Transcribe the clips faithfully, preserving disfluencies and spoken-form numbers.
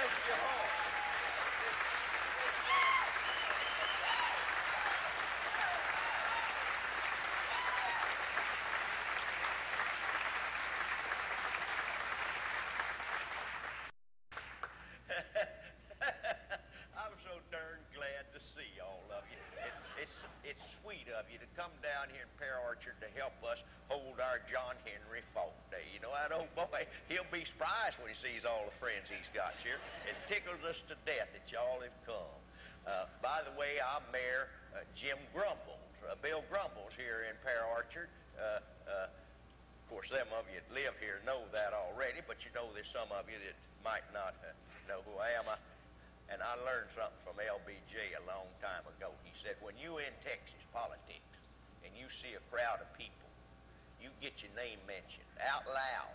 bless your heart. I'm so darn glad to see all of you. It, it's, it's sweet of you to come down here in Pear Orchard to help us hold our John Henry Faulk Day. You know, that old boy, he'll be surprised when he sees all the friends he's got here. It tickles us to death that y'all have come. Uh, by the way, I'm Mayor uh, Jim Grumbles, uh, Bill Grumbles here in Pear Orchard. Uh, uh, of course, some of you that live here know that already, but you know there's some of you that might not uh, know who I am. I, and I learned something from L B J a long time ago. He said, when you in Texas politics and you see a crowd of people, you get your name mentioned out loud,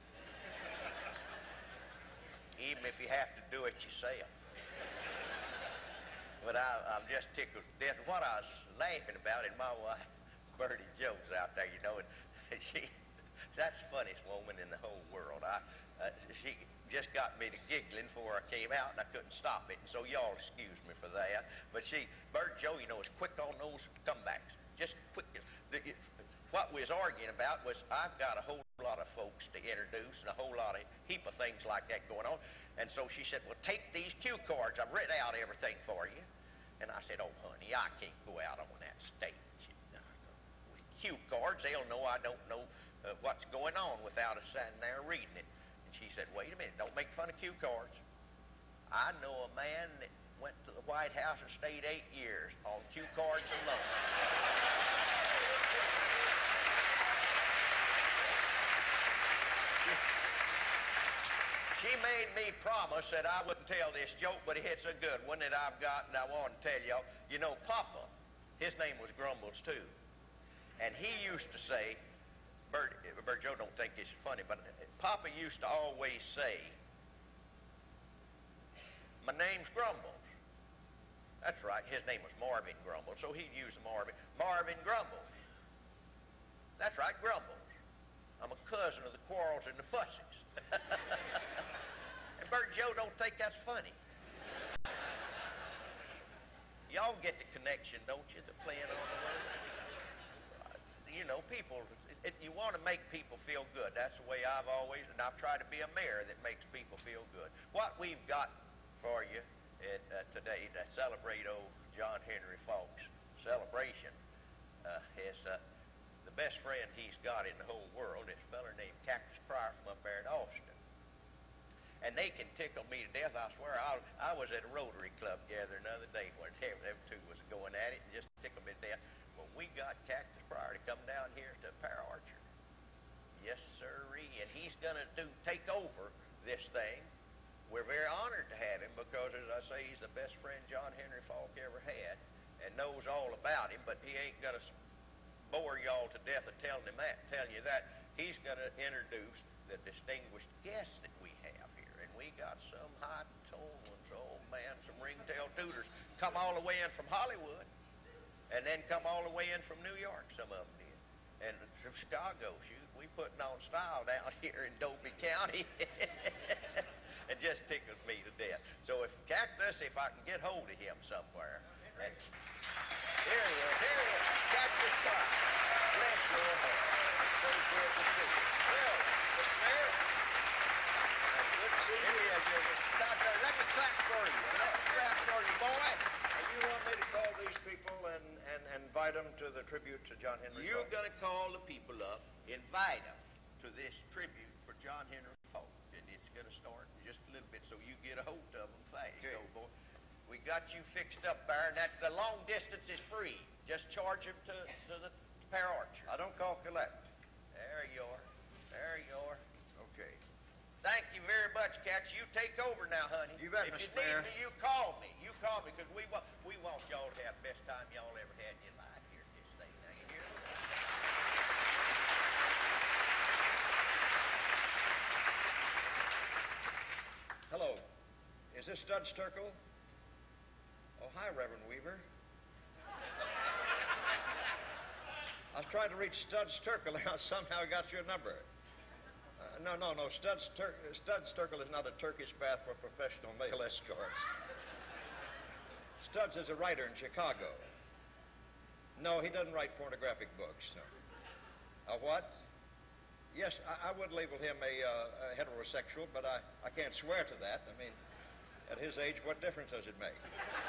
even if you have to do it yourself. But I, I'm just tickled to death. What I was laughing about is my wife, Bertie Jones, out there, you know, and she, that's the funniest woman in the whole world. I, uh, she just got me to giggling before I came out, and I couldn't stop it. And so y'all excuse me for that. But she, Bert Joe, you know, is quick on those comebacks. Just quick. What we was arguing about was I've got a whole lot of folks to introduce and a whole lot of heap of things like that going on. And so she said, well, take these cue cards. I've written out everything for you. And I said, oh, honey, I can't go out on that stage. With cue cards, they'll know I don't know uh, what's going on without us sitting there reading it. And she said, wait a minute, don't make fun of cue cards. I know a man that went to the White House and stayed eight years on cue cards alone. She made me promise that I wouldn't tell this joke, but it's a good one that I've got, and I want to tell y'all. You know, Papa, his name was Grumbles, too. And he used to say, Bert, Bert Joe don't think this is funny, but Papa used to always say, my name's Grumbles. That's right, his name was Marvin Grumbles, so he'd use Marvin. Marvin Grumbles. That's right, Grumbles. I'm a cousin of the Quarrels and the Fussies. And Bert Joe don't think that's funny. Y'all get the connection, don't you, the playing on the way? You know, people, it, you want to make people feel good. That's the way I've always, and I've tried to be a mayor that makes people feel good. What we've got for you at, uh, today to celebrate old John Henry Faulk's celebration uh, is uh, the best friend he's got in the whole world is a feller named Cactus Pryor from up there in Austin. And they can tickle me to death. I swear, I, I was at a Rotary Club gathering the other day where them, them two was going at it and just tickled me to death. When we got Cactus Pryor to come down here to Pear Orchard. Yes, sirree. And he's going to do take over this thing. We're very honored to have him because, as I say, he's the best friend John Henry Faulk ever had and knows all about him, but he ain't going to bore y'all to death of telling him that, telling you that. He's going to introduce the distinguished guests that we have here. And we got some high-toned ones, oh man, some ringtail tooters come all the way in from Hollywood and then come all the way in from New York, some of them did. And from Chicago, shoot, we putting on style down here in Dobie County. It just tickles me to death. So if Cactus, if I can get hold of him somewhere. And here he is, here he is, Cactus Pryor. Bless your heart. So good to see you. Well, good Mayor. Good to see you. Doctor, let me clap for you. Let me clap for you, boy. You want me to call these people and, and, and invite them to the tribute to John Henry You're Faulk? going to call the people up, invite them to this tribute for John Henry Faulk. And it's going to start in just a little bit, so you get a hold of them fast, Okay. old boy. We got you fixed up there, and that the long distance is free. Just charge them to, to the Pear Orchard. I don't call collect. There you are. There you are. Okay. Thank you very much, Cats. You take over now, honey. You bet, If you Mister Mayor. need me, you call me. You call me, because we want, we want y'all to have the best time y'all ever had in your life here at this thing. Now, you hear me? Hello. Is this Studs Turkle? Oh, hi, Reverend Weaver. I was trying to reach Studs Turkle, and I somehow got your number. Uh, no, no, no. Studs, Tur- Studs Terkel is not a Turkish bath for professional male escorts. Studs is a writer in Chicago. No, he doesn't write pornographic books. No. A what? Yes, I, I would label him a, uh, a heterosexual, but I, I can't swear to that. I mean, at his age, what difference does it make?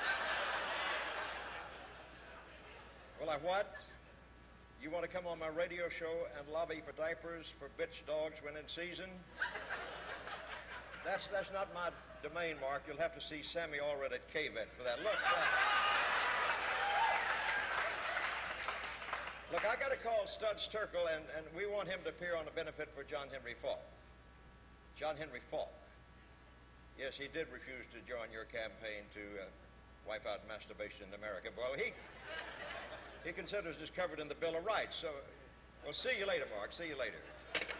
Well, I what? You want to come on my radio show and lobby for diapers for bitch dogs when in season? That's that's not my domain, Mark. You'll have to see Sammy Allred at K-Vet for that. Look, uh, look, I got to call Studs Terkel, and, and we want him to appear on a benefit for John Henry Faulk. John Henry Faulk. Yes, he did refuse to join your campaign to uh, wipe out masturbation in America. Well, he he considers this covered in the Bill of Rights. So, well, see you later, Mark. See you later.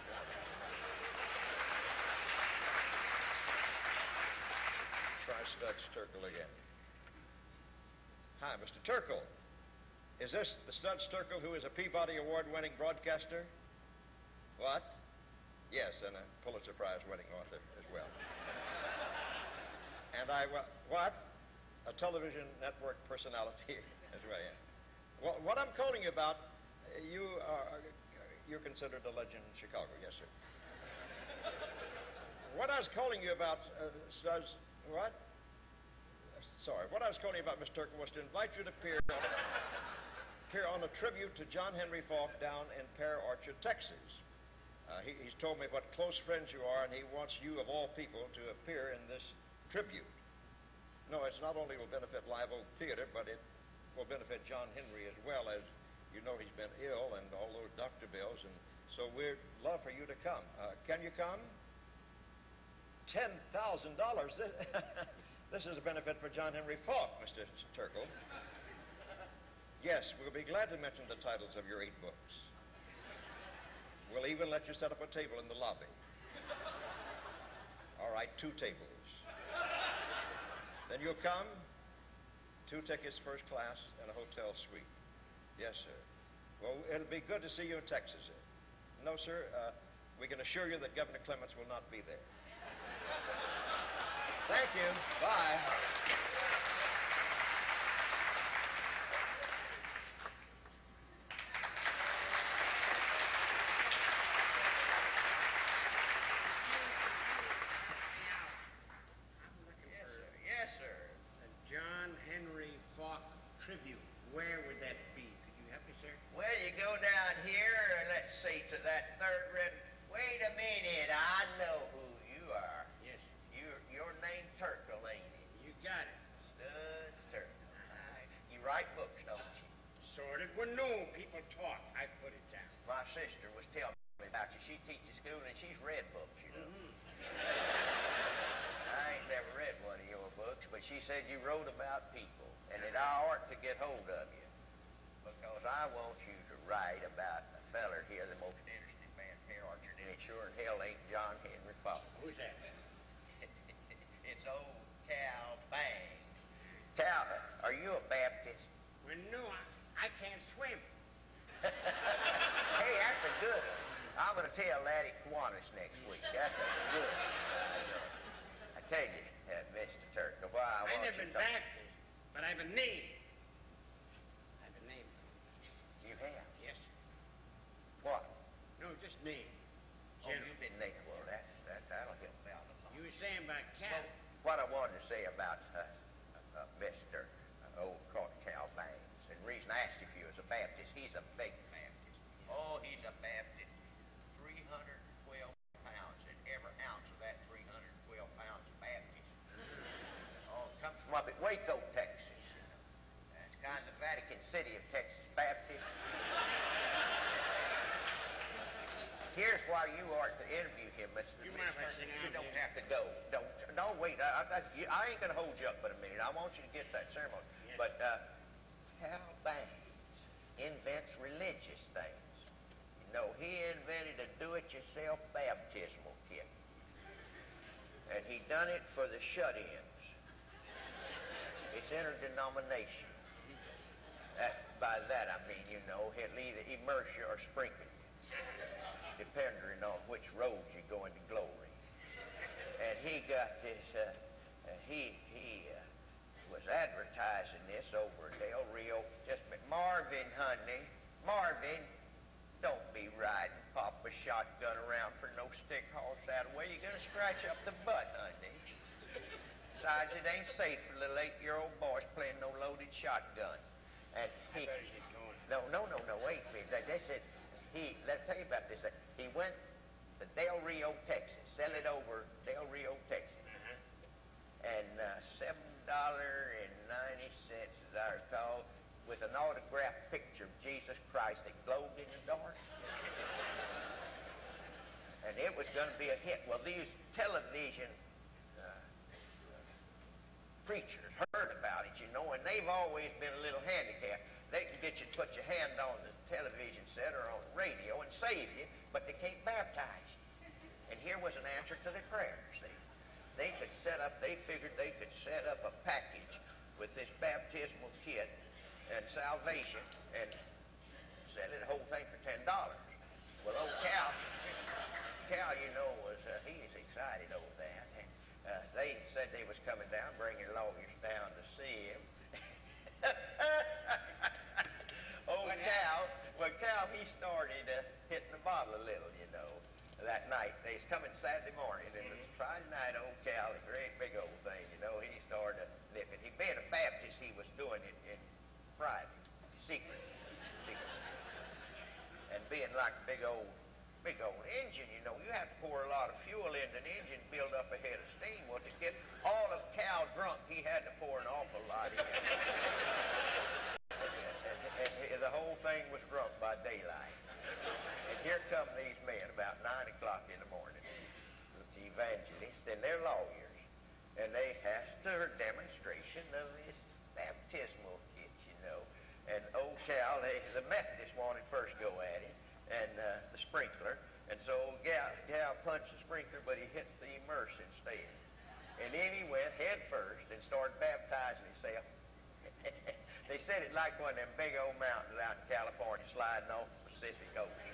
Try Studs Terkel again. Hi, Mister Terkel. Is this the Studs Terkel who is a Peabody Award-winning broadcaster? What? Yes, and a Pulitzer Prize-winning author as well. And I, uh, what? A television network personality as well, yeah. Well, what I'm calling you about, uh, you are, you're considered a legend in Chicago, yes, sir. What I was calling you about, uh, Studs, what? Uh, sorry, what I was calling you about, Mister Terkel, was to invite you to appear on, appear on a tribute to John Henry Faulk down in Pear Orchard, Texas. Uh, he, he's told me what close friends you are, and he wants you, of all people, to appear in this tribute. No, it's not only will benefit Live Oak Theater, but it will benefit John Henry as well, as you know he's been ill and all those doctor bills, and so we'd love for you to come. Uh, can you come? ten thousand dollars. This is a benefit for John Henry Faulk, Mister Terkel. Yes, we'll be glad to mention the titles of your eight books. We'll even let you set up a table in the lobby. All right, two tables. Then you'll come, two tickets first class and a hotel suite. Yes, sir. Well, it'll be good to see you in Texas. No, sir, uh, we can assure you that Governor Clements will not be there. Thank you. Bye. Tribute. Where would that be? Could you help me, sir? Well, you go down here, and let's see, to that third red. Wait a minute, I know who you are. Yes. You're, your name's Terkel, ain't it? You got it. Studs Terkel. You write books, don't you? Sort of. Well, no, people talk. I put it down. My sister was telling me about you. She teaches school, and she's read books, you know. Mm-hmm. I ain't never read one of your books, but she said you wrote about people, and it ought to get hold of you, because I want you to write about a feller here, the most interesting man in Pear Orchard, and it sure in hell ain't John Henry Faulk. Who's that? It's old Cal Bangs. Cal, are you a Baptist? Well, no, I, I can't swim. Hey, that's a good one. I'm going to tell that at Kiwanis next week. That's a good one. I tell you, uh, Mister Terkel, why I want I've never you been to... Baptist, but I've a name. I've a name. You have? Yes. What? No, just name. Oh, you've been naked. Well, that, that, that'll help out a lot. You were saying about Cal. Well, what I wanted to say about uh, uh, Mister Uh, old Cal Bangs, and the reason I asked if you was a Baptist, he's a big Baptist. Oh, he's a Baptist. three hundred twelve pounds, and every ounce of that three hundred twelve pounds of Baptist. Oh, it comes from up at Waco, Texas. That's kind of the Vatican City of Texas Baptist. Here's why you ought to interview him, Mister You mind if I sit You down don't here? have to go. Don't, don't wait. I, I, I ain't going to hold you up but a minute. I want you to get that ceremony. Yes. But uh, Cal Bangs invents religious things. You know, he invented a do-it-yourself baptismal kit. And he done it for the shut-ins. It's interdenomination. That, by that I mean, you know, he'll either immerse you or sprinkle you. depending on which road you go into glory. And he got this, uh, uh, he, he uh, was advertising this over Del Rio. Just a minute. Marvin, honey, Marvin, don't be riding Papa's shotgun around for no stick horse that way. You're going to scratch up the butt, honey. Besides, it ain't safe for little eight-year-old boys playing no loaded shotgun. And he, no, no, no, no, wait a minute. This is, he, let me tell you about this. He went to Del Rio, Texas, sell it over Del Rio, Texas. And uh, seven dollars and ninety cents, as I recall, with an autographed picture of Jesus Christ that glowed in the dark. And it was going to be a hit. Well, these television preachers heard about it, you know, and they've always been a little handicapped. They can get you to put your hand on the television set or on the radio and save you, but they can't baptize you. And here was an answer to their prayers, see. They could set up, they figured they could set up a package with this baptismal kit and salvation and sell it, the whole thing for ten dollars. Well, old Cal, Cal, you know, was, uh, he was excited over that. Uh, they said they was coming down, bringing lawyers down to see him. Old Cal, well, Cal, he started uh, hitting the bottle a little, you know, that night. They was coming Saturday morning, and it was Friday night, old Cal, a great big old thing, you know, he started nipping. He being a Baptist, he was doing it in private, secret, secret. And being like a big old big old engine, you know, you have to pour a lot of fuel into an engine, build up a head of steam. Well, to get all of Cal drunk, he had to pour an awful lot in. and, and, and the whole thing was drunk by daylight. And here come these men about nine o'clock in the morning, the evangelists and their lawyers, and they asked their demonstration of this baptismal kit, you know. And old Cal, they, the Methodists wanted first go at it, and uh, the sprinkler, and so Gal, Gal punched the sprinkler, but he hit the immerse instead. And then he went head first and started baptizing himself. They said it like one of them big old mountains out in California sliding off the Pacific Ocean.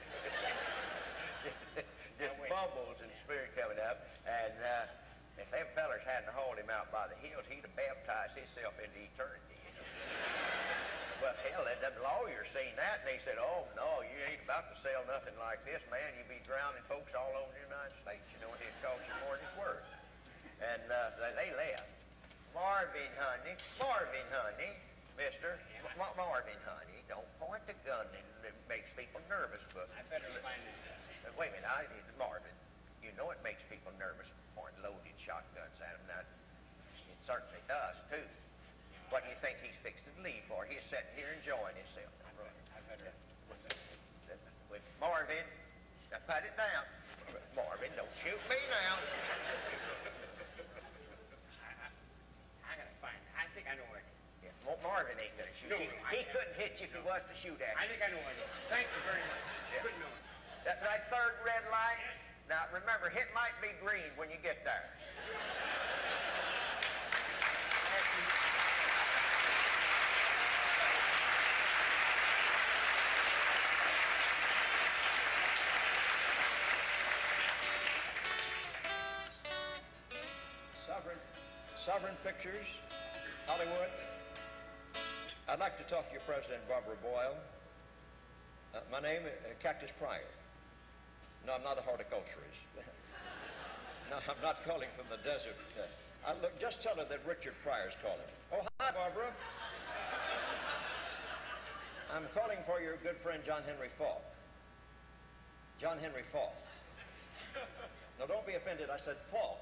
Just bubbles and spirit coming up. And uh, if them fellers hadn't hauled him out by the heels, he'd have baptized himself into eternity. You know? Well, hell, them lawyers seen that, and they said, oh, no, you ain't about to sell nothing like this, man. You'd be drowning folks all over the United States, you know, and it'd cost you more than it's worth. And uh, they left. Marvin, honey, Marvin, honey, mister, Ma Marvin, honey, don't point the gun, and it makes people nervous. But I better find it. Uh, wait a minute, I need Marvin. You know it makes people nervous pointing loaded shotguns at them. Now, it certainly does, too. What do you think he's fixed to leave for? He's sitting here enjoying himself. I better. With Marvin, now put it down. Marvin, don't shoot me now. I, I, I gotta find it. I think I know where it is. Yeah, well, Marvin ain't gonna shoot No, you. He, he couldn't hit you if he was to shoot at I you. think I know where it is. Thank you very much. Yeah. Good knowing. That, that third red light, now remember, it might be green when you get there. Sovereign Pictures, Hollywood. I'd like to talk to your president, Barbara Boyle. Uh, my name is uh, Cactus Pryor. No, I'm not a horticulturist. No, I'm not calling from the desert. Uh, I, look, just tell her that Richard Pryor's calling. Oh, hi, Barbara. I'm calling for your good friend, John Henry Faulk. John Henry Faulk. Now, don't be offended. I said Faulk.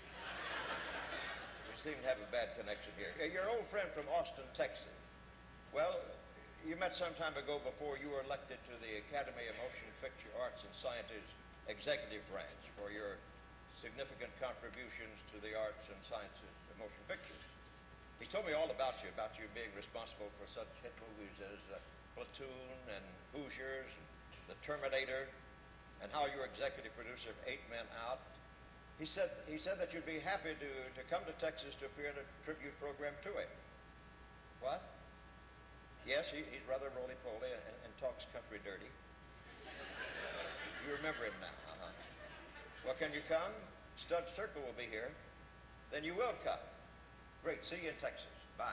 Seem to have a bad connection here. Your old friend from Austin, Texas. Well, you met some time ago before you were elected to the Academy of Motion Picture Arts and Sciences Executive Branch for your significant contributions to the arts and sciences of motion pictures. He told me all about you, about you being responsible for such hit movies as uh, Platoon and Hoosiers, and The Terminator, and how you were executive producer of Eight Men Out. He said, he said that you'd be happy to, to come to Texas to appear in a tribute program to him. What? Yes, he, he's rather roly-poly and, and talks country dirty. You remember him now. Uh-huh. Well, can you come? Stud Circle will be here. Then you will come. Great. See you in Texas. Bye.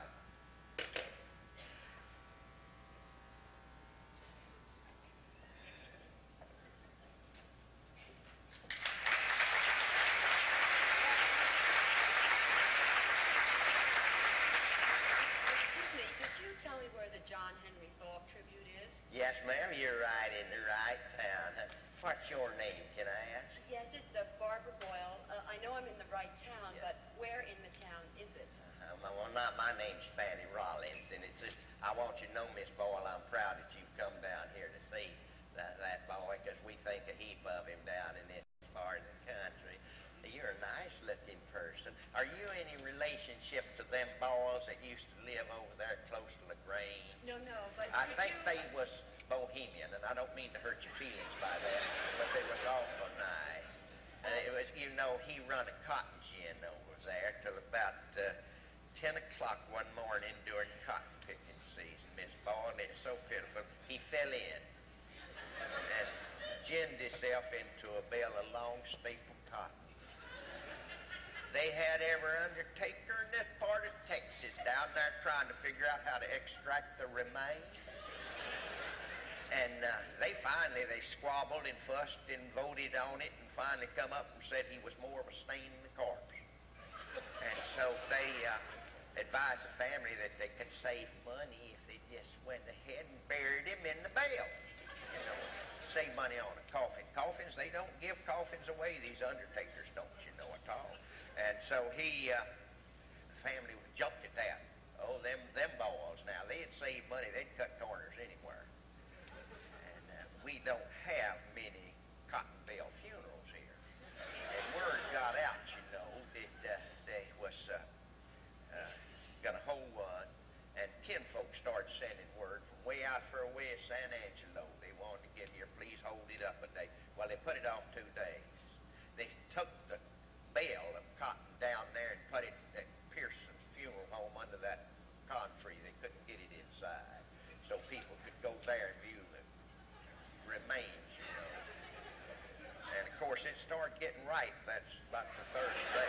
Yes, ma'am, you're right in the right town. What's your name, can I ask? Yes, it's uh, Barbara Boyle. Uh, I know I'm in the right town, Yeah. but where in the town is it? Uh, well, not my name's Fanny Rollins, and it's just, I want you to know, Miss Boyle, I'm proud that you've come down here to see that, that boy, because we think a heap of him down in this part of the country. You're a nice-looking person. Are you any relationship to them Boyles that used to live over there close to LaGrange? No, no, but I could think you... they was Bohemian, and I don't mean to hurt your feelings by that, but they was awful nice. And it was, you know, he run a cotton gin over there till about uh, ten o'clock one morning during cotton picking season, Miss Boyle, and it's so pitiful. He fell in and ginned himself into a bale of long staple cotton. They had every undertaker in this part of Texas down there trying to figure out how to extract the remains. And uh, they finally, they squabbled and fussed and voted on it and finally come up and said he was more of a stain in the corpse. And so they uh, advised the family that they could save money if they just went ahead and buried him in the bale. You know, save money on a coffin. Coffins, they don't give coffins away, these undertakers, don't you know at all. And so he, uh, the family jumped at that. Oh, them them Boyles now, they'd save money, they'd cut corners anywhere. And uh, we don't have many cotton bale funerals here. And word got out, you know, that uh, they was uh, uh, gonna hold one, and kinfolk started sending word from way out far away at San Angelo. They wanted to get here, please hold it up a day. Well, they put it off two days. They took the bale of cotton down there and put it at Pearson's funeral home under that con tree. They couldn't get it inside, so people could go there and view the remains, you know. And of course, it started getting ripe. That's about the third day,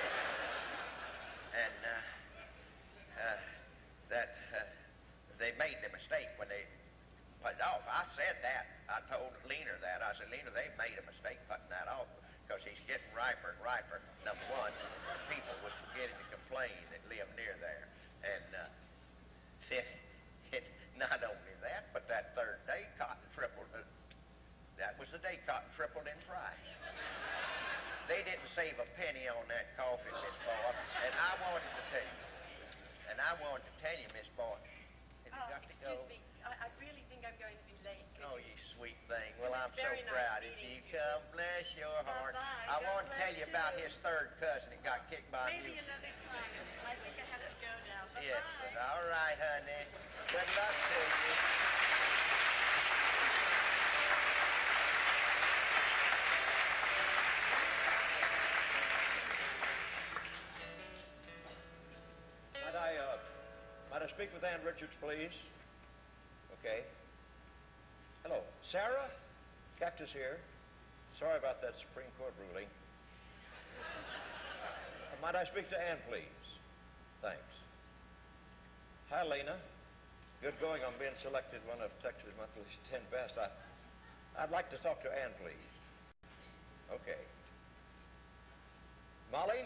and uh, uh, that uh, they made the mistake when they put it off. I said that. I told Lena that. I said, Lena, they made a mistake putting that off, because he's getting riper and riper. Number one, people was beginning to complain that lived near there. And uh, then, it, not only that, but that third day, cotton tripled. Uh, that was the day cotton tripled in price. They didn't save a penny on that coffin, Miss Boyle. And I wanted to tell you, and I wanted to tell you, Miss Boyle, have you Oh, got to excuse go? me. I, I really think I'm going to be late. Could Oh, you... you sweet thing. Well, I'm so Very nice proud of meeting you. you. Come, bless your heart. Bye-bye. I God want to tell bless you about you. his third cousin that got kicked by Maybe you. another time. I think I have to go now. Bye-bye. Yes, but all right, honey. Good luck to you. Might I, uh, might I speak with Ann Richards, please? Okay. Hello. Sarah? Cactus here. Sorry about that Supreme Court ruling. Uh, might I speak to Ann, please? Thanks. Hi, Lena. Good going on being selected one of Texas Monthly's ten best. I, I'd like to talk to Ann, please. Okay. Molly?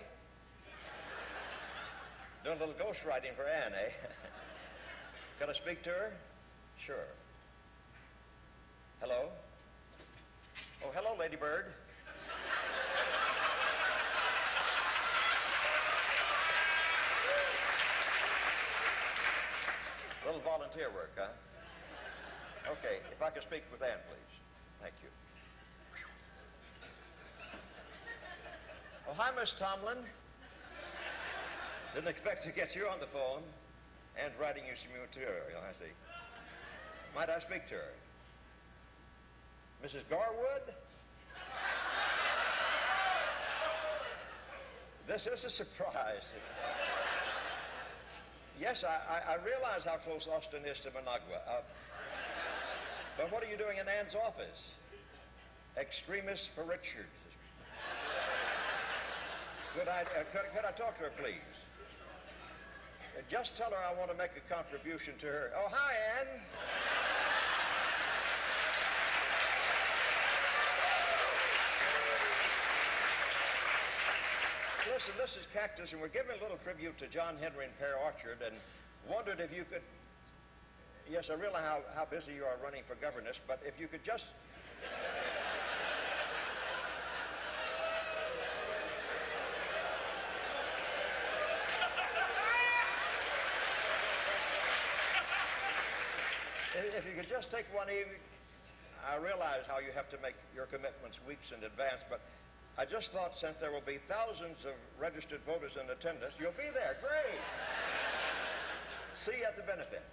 Doing a little ghostwriting for Ann, eh? Can I speak to her? Sure. Hello? Oh, hello, Lady Bird. A little volunteer work, huh? Okay, if I could speak with Ann, please. Thank you. Oh, hi, Miss Tomlin. Didn't expect to get you on the phone. And writing you some material, I see. Might I speak to her? Missus Garwood? This is a surprise. Yes, I, I, I realize how close Austin is to Managua. Uh, but what are you doing in Ann's office? Extremis for Richard. Good idea. Could, could I talk to her, please? Uh, Just tell her I want to make a contribution to her. Oh, hi, Ann. Listen, this is Cactus, and we're giving a little tribute to John Henry and Pear Orchard, and wondered if you could... Yes, I realize how, how busy you are running for governess, but if you could just... If you could just take one evening, I realize how you have to make your commitments weeks in advance, but I just thought since there will be thousands of registered voters in attendance, you'll be there. Great. See you at the benefit.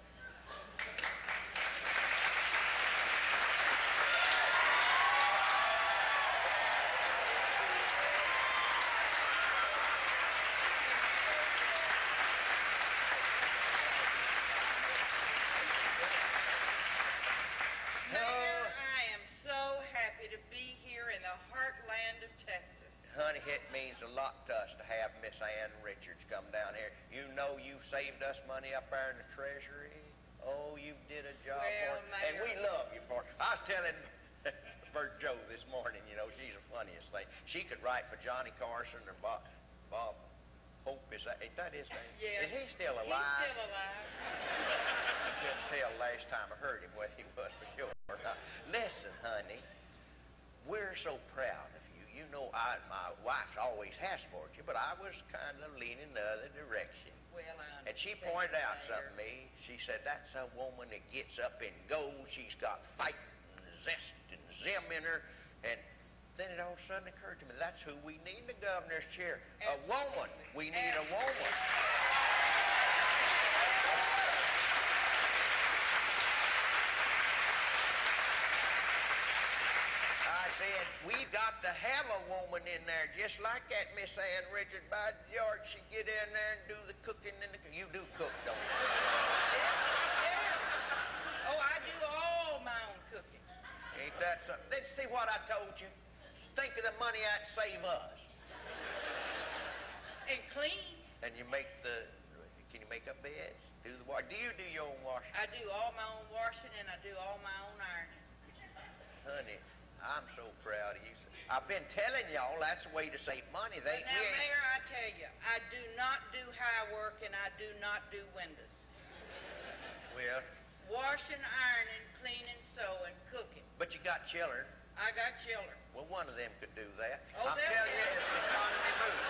Honey, it means a lot to us to have Miss Ann Richards come down here. You know you've saved us money up there in the Treasury. Oh, you did a job Well, for us. Mayor. And we love you for it. I was telling Bert Joe this morning, you know, she's the funniest thing. She could write for Johnny Carson or Bob, Bob Hope. Is that, is that his name? Yeah. Is he still alive? He's still alive. I couldn't tell last time I heard him whether he was for sure or not. Listen, honey, we're so proud of you. You know, I, my wife always has supported you, but I was kind of leaning the other direction. Well, I And she understand, pointed out Mayor. something to me. She said, that's a woman that gets up and goes. She's got fight and zest and zim in her. And then it all of a sudden occurred to me, that's who we need in the governor's chair. A woman. We need a woman. I said, we got to have a woman in there just like that, Miss Ann Richards. By George, she get in there and do the cooking and the... You do cook, don't you? Yeah. Oh, I do all my own cooking. Ain't that something? Let's see what I told you. Think of the money I'd save us. And clean. And you make the... Can you make up beds? Do the wash? Do you do your own washing? I do all my own washing and I do all my own ironing. Honey, I'm so proud of you. I've been telling y'all that's the way to save money. They, Now, we ain't... Mayor, I tell you, I do not do high work and I do not do windows. Well, Washing, ironing, cleaning, sewing, cooking. but you got children. I got children. Well, one of them could do that. Oh, I'm they'll telling do you, it. it's an economy move.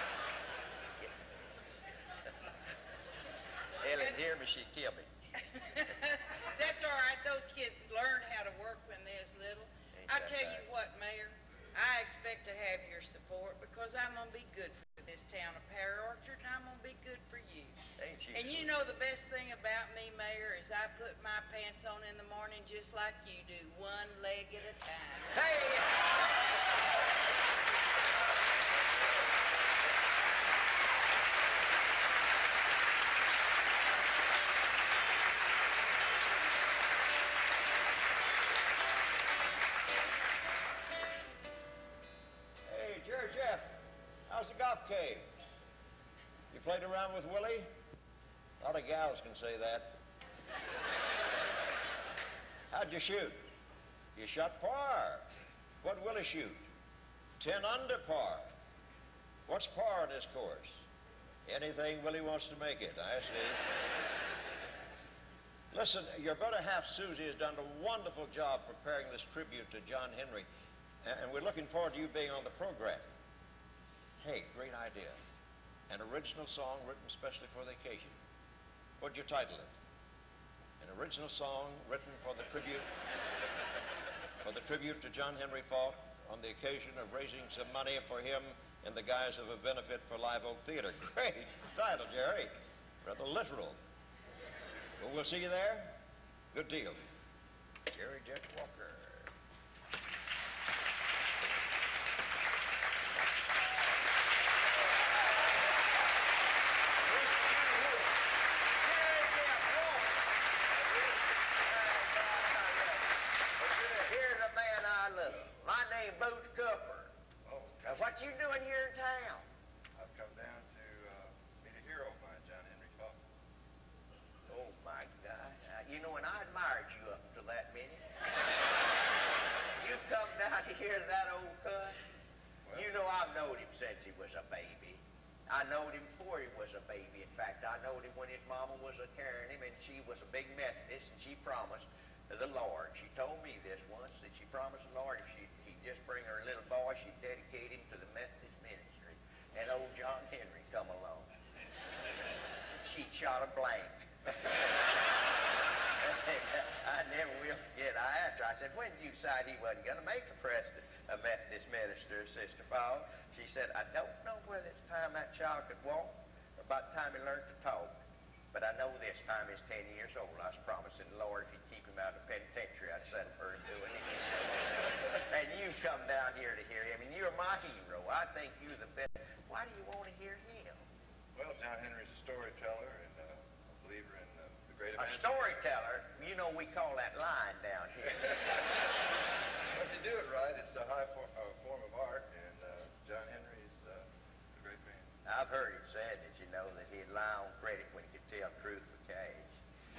Yeah. Ellen, hear me, she kill me. That's all right. Those kids learn how to work when they're little. Ain't I that tell you right? what, Mayor, I expect to have your support because I'm going to be good for this town of Pear Orchard and I'm going to be good for you. Ain't you? And you know the best thing about me, Mayor, is I put my pants on in the morning just like you do, one leg at a time. Hey! Hey, Jerry Jeff, how's the golf game? You played around with Willie? A lot of gals can say that. How'd you shoot? You shot par. What'd Willie shoot? Ten under par. What's par on this course? Anything Willie wants to make it, I see. Listen, your better half, Susie, has done a wonderful job preparing this tribute to John Henry, and we're looking forward to you being on the program. Hey, great idea. An original song written especially for the occasion. What'd you title it? An original song written for the tribute, for the tribute to John Henry Faulk on the occasion of raising some money for him in the guise of a benefit for Live Oak Theater. Great title, Jerry. Rather literal. Well, we'll see you there. Good deal. Jerry Jeff Walker. Here's a man I love. My name Boots Cooper. Oh, Now, what you doing here in town? I've come down to uh, meet a hero of mine, John Henry Faulk. Oh, my God. Uh, you know, and I admired you up until that minute. You come down here to that old cuss. Well, You know, I've known him since he was a baby. I knowed him before he was a baby. In fact, I knowed him when his mama was a carrying him, and she was a big Methodist, and she promised to the Lord. She told me this once, that she promised the Lord if she, he'd just bring her little boy, she'd dedicate him to the Methodist ministry. And old John Henry come along. She'd shot a blank. I never will forget. I asked her, I said, when did you decide he wasn't going to make a Preston, a Methodist minister, Sister Faulk? She said, I don't know whether it's time that child could walk or about the time he learned to talk. But I know this time he's ten years old. I was promising the Lord if he'd keep him out of the penitentiary, I'd settle for him doing it. And you come down here to hear him, and you're my hero. I think you're the best. Why do you want to hear him? well, John Henry's a storyteller and uh, a believer in uh, the great A evangelists. storyteller? You know, we call that lying down here. Well, if you do it right, it's a high form, uh, form of art, and uh, John Henry is uh, a great man. I've heard it said that, you know, that he'd lie on credit when he could tell truth for cash.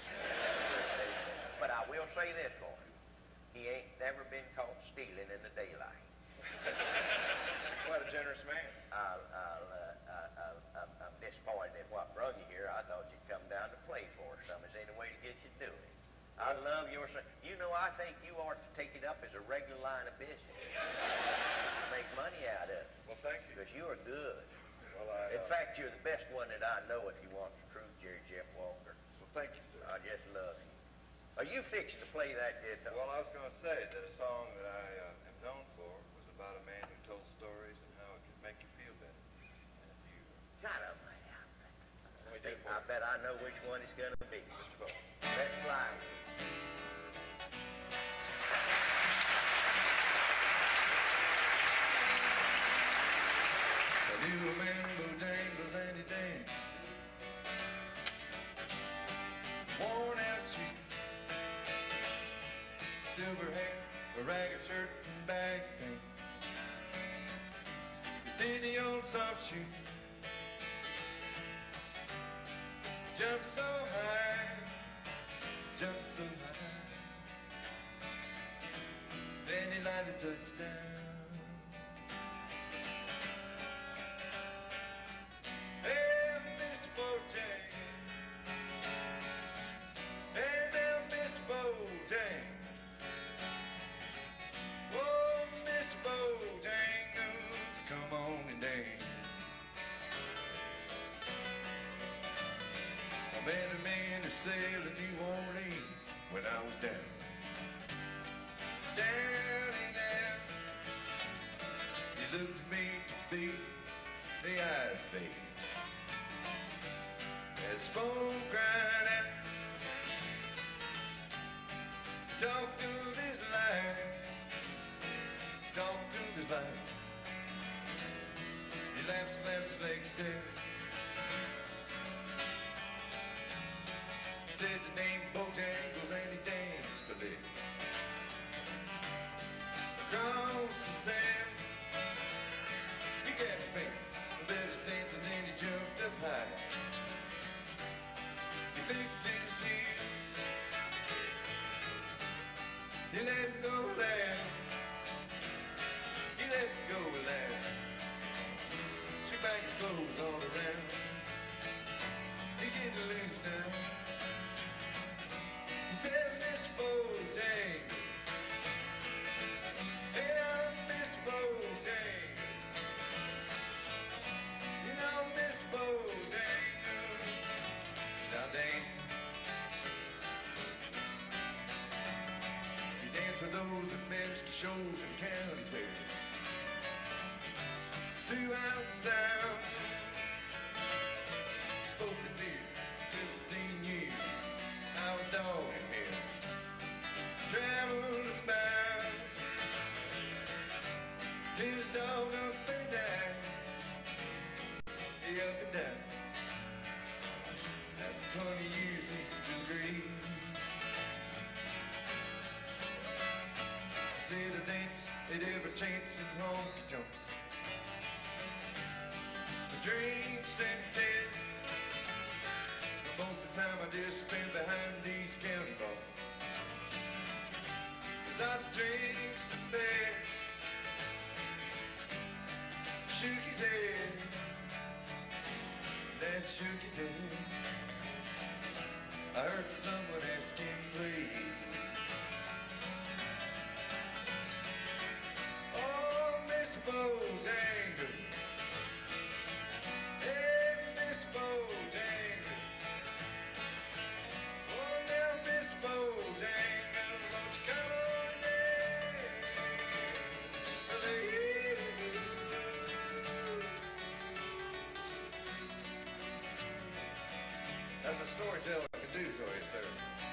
But I will say this for him. He ain't never been caught stealing in the daylight. What a generous man. I'll, I'll, uh, I'll, I'll, I'm disappointed in what brought you here. I thought you'd come down to play for us. Some is any way to get you to do it. I love your son. You know, I think you ought to take it up as a regular line of business. Make money out of it. Well, thank you. Because you are good. Well, I, In uh, fact, you're the best one that I know if you want the truth, Jerry Jeff Walker. well, thank you, sir. I just love you. Are you fixed to play that guitar? Well, I was going to say that a song that I uh, am known for was about a man who told stories and how it could make you feel better. And if you, Shut up, man. we do for I bet I know which one it's going to be. Mister Faulk. Let's fly. I knew a man who dangles and he danced. Worn out shoes, silver hair, a ragged shirt and baggy pants. He did the old soft shoe, jumped so high, jumped so high. Then he landed touchdown. Hey, Mister Bojangles. Hey, now, Mister Bojangles. Oh, Mister Bojangles, come on and dance. I met a man who sailed to New Orleans when I was down. Down and out. He looked at me to be the eyes big. As spoke cried out, talk to this life, talk to this life. He laughed, slapped his legs down, said the name Bojangles and he danced a lick. Across the sand, he got his fence, a better stance, and then he jumped up high. He licked his heel, he let go laugh, he let go laugh. Shook back his clothes all around, he getting loose now. He said, Mister Bojangles, hey, I'm Mister Bojangles. You know, Mister Bojangles. Now, Dan, he danced for those at minister shows and county fairs throughout the South. Spoke his ear fifteen years. I was dogging him, traveling about. Till his dog up and down, he up and down. After twenty years, he still green. He said, I dance They'd ever chance in honky-tonk. Drinks and ten. Most of the time I just spend behind these county bars. Cause I drink some beer. Shook his head. That shook his head. I heard someone ask him, please. Oh, Mister Bojangles. Hey, Mister Bojangles. Oh, now, Mister Bojangles, won't you come on down? That's a storyteller could do for you, sir.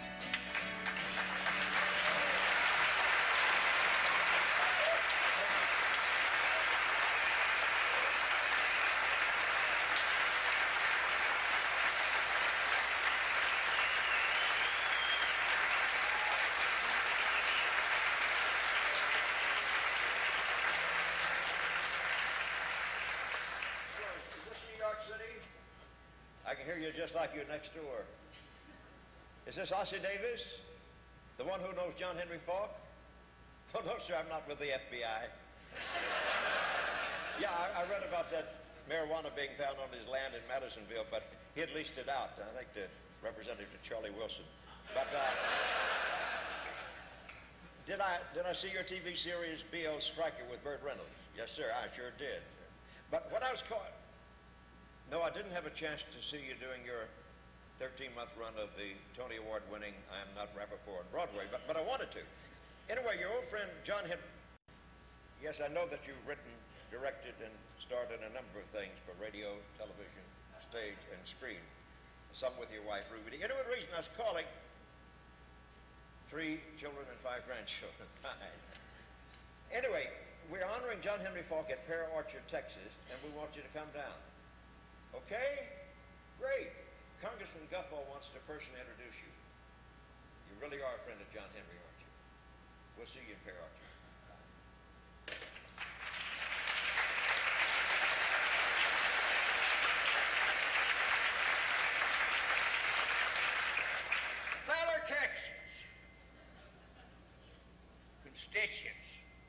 I can hear you just like you're next door. Is this Ossie Davis? The one who knows John Henry Faulk? Oh, no, sir, I'm not with the F B I. Yeah, I, I read about that marijuana being found on his land in Madisonville, but he had leased it out, I think, to Representative Charlie Wilson. But, uh, did I, did I see your T V series, B L Stryker, with Burt Reynolds? Yes, sir, I sure did. But when I was caught, no, I didn't have a chance to see you doing your thirteen-month run of the Tony Award-winning I Am Not Rappaport on Broadway, but, but I wanted to. Anyway, your old friend John had, yes, I know that you've written, directed, and starred in a number of things for radio, television, stage, and screen, some with your wife, Ruby. Anyway, the reason I was calling, three children and five grandchildren, fine. Anyway, we're honoring John Henry Faulk at Pear Orchard, Texas, and we want you to come down. Okay? Great. Congressman Guffall wants to personally introduce you. You really are a friend of John Henry, aren't you? We'll see you in Pear Orchard. Fellow Texans, constituents,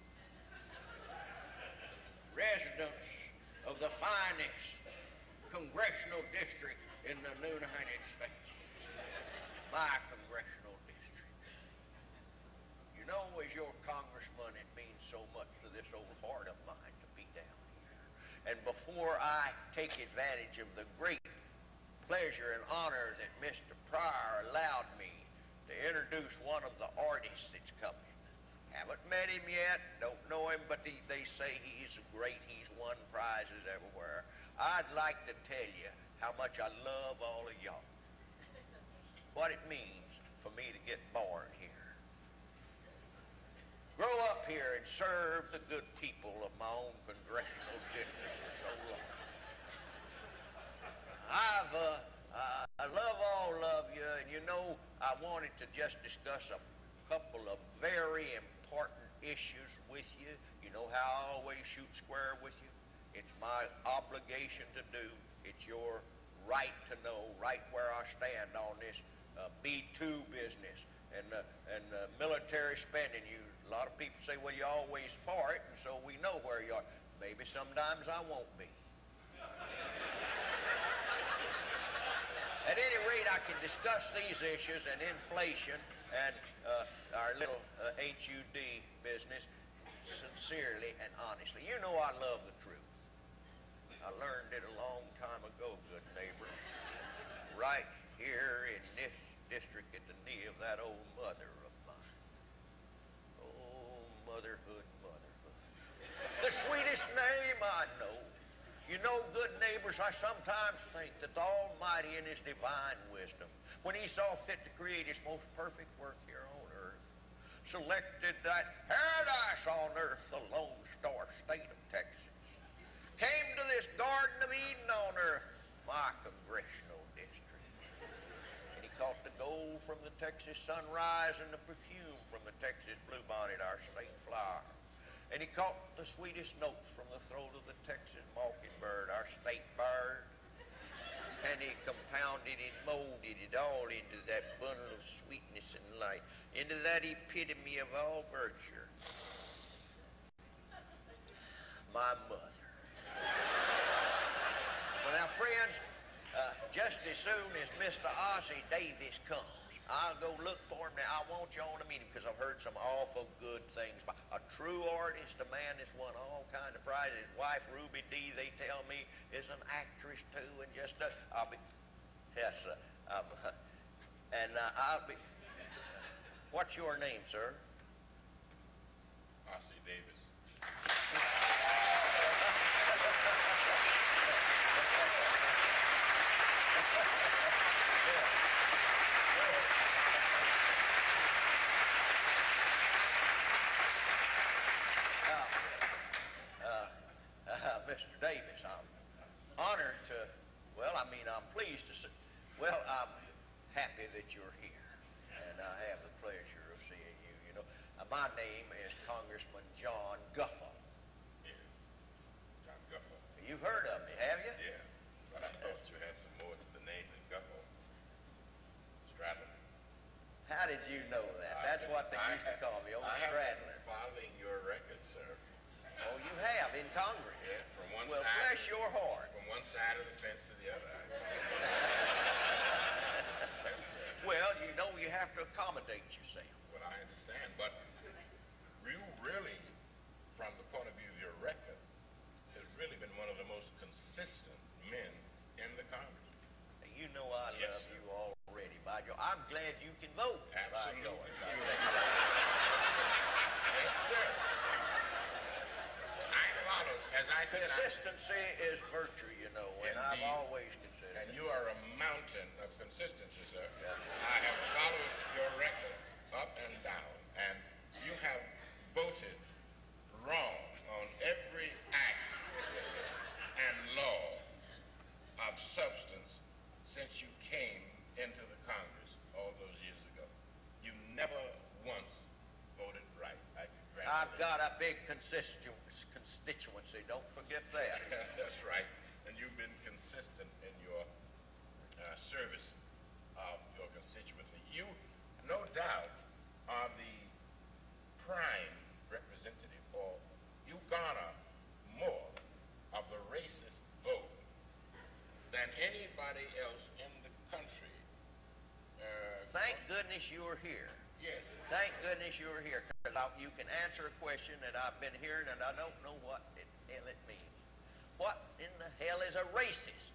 residents of the finest congressional district in the new United States, my congressional district. You know, as your congressman, it means so much to this old heart of mine to be down here. And before I take advantage of the great pleasure and honor that Mister Pryor allowed me to introduce one of the artists that's coming. Haven't met him yet, don't know him, but he, they say he's great, he's won prizes everywhere. I'd like to tell you how much I love all of y'all. What it means for me to get born here. Grow up here and serve the good people of my own congressional district for so long. I've, uh, uh, I love all of you, and you know, I wanted to just discuss a couple of very important issues with you. You know how I always shoot square with you? It's my obligation to do. It's your right to know right where I stand on this uh, B two business and, uh, and uh, military spending. You, a lot of people say, well, you're always for it, and so we know where you are. Maybe sometimes I won't be. At any rate, I can discuss these issues and inflation and uh, our little uh, H U D business sincerely and honestly. You know I love the truth. I learned it a long time ago, good neighbors, right here in this district at the knee of that old mother of mine. Oh, motherhood, motherhood. The sweetest name I know. You know, good neighbors, I sometimes think that the Almighty in his divine wisdom, when he saw fit to create his most perfect work here on earth, selected that paradise on earth, the Lone Star State of Texas, came to this Garden of Eden on earth, my congressional district. And he caught the gold from the Texas sunrise and the perfume from the Texas bluebonnet, our state flower. And he caught the sweetest notes from the throat of the Texas mockingbird, our state bird. And he compounded it, molded it all into that bundle of sweetness and light, into that epitome of all virtue. My mother. Well, now, friends, uh, just as soon as Mister Ozzie Davis comes, I'll go look for him. Now, I want you all to meet him because I've heard some awful good things about a true artist, a man that's won all kinds of prizes. His wife, Ruby Dee, they tell me, is an actress, too, and just, uh, I'll be, yes, uh, um, uh, and uh, I'll be, what's your name, sir? Ozzie Davis. Mister Davis, I'm honored to, well, I mean, I'm pleased to see, well, I'm happy that you're here, and I have the pleasure of seeing you, you know. Uh, my name is Congressman John Guffo. Yes, John Guffo. You've heard of me, have you? Yeah, but I thought you had some more to the name than Guffo. Straddler. How did you know that? That's what they used to call me, old I Straddler. have been following your record, sir. Oh, you have, in Congress? Yeah, from one well, side. Well, bless your heart. From one side of the fence to the other. Yes, sir. Well, you know you have to accommodate yourself. Well, I understand, but you really, from the point of view of your record, has really been one of the most consistent men in the Congress. You know I Yes, love sir. you already, by George. I'm glad you can vote. Absolutely. By George. Yes, sir. I followed, as I said, I, Consistency is virtue, you know, and I've Indeed. always considered and it. you are a mountain of consistency, sir. I have followed your record up and down, and you have voted wrong on every act and law of substance since you came into the Congress all those years ago. You never once voted right. I congratulate I've you. got a big constitu- constituency, don't forget that. That's right. And you've been consistent in your uh, service of your constituency. You, no doubt, are the prime representative, or you garner more of the racist vote than anybody else in the country. Uh, Thank goodness you're here. Yes. Thank goodness you're here, because you can answer a question that I've been hearing and I don't know what the hell it means. What in the hell is a racist?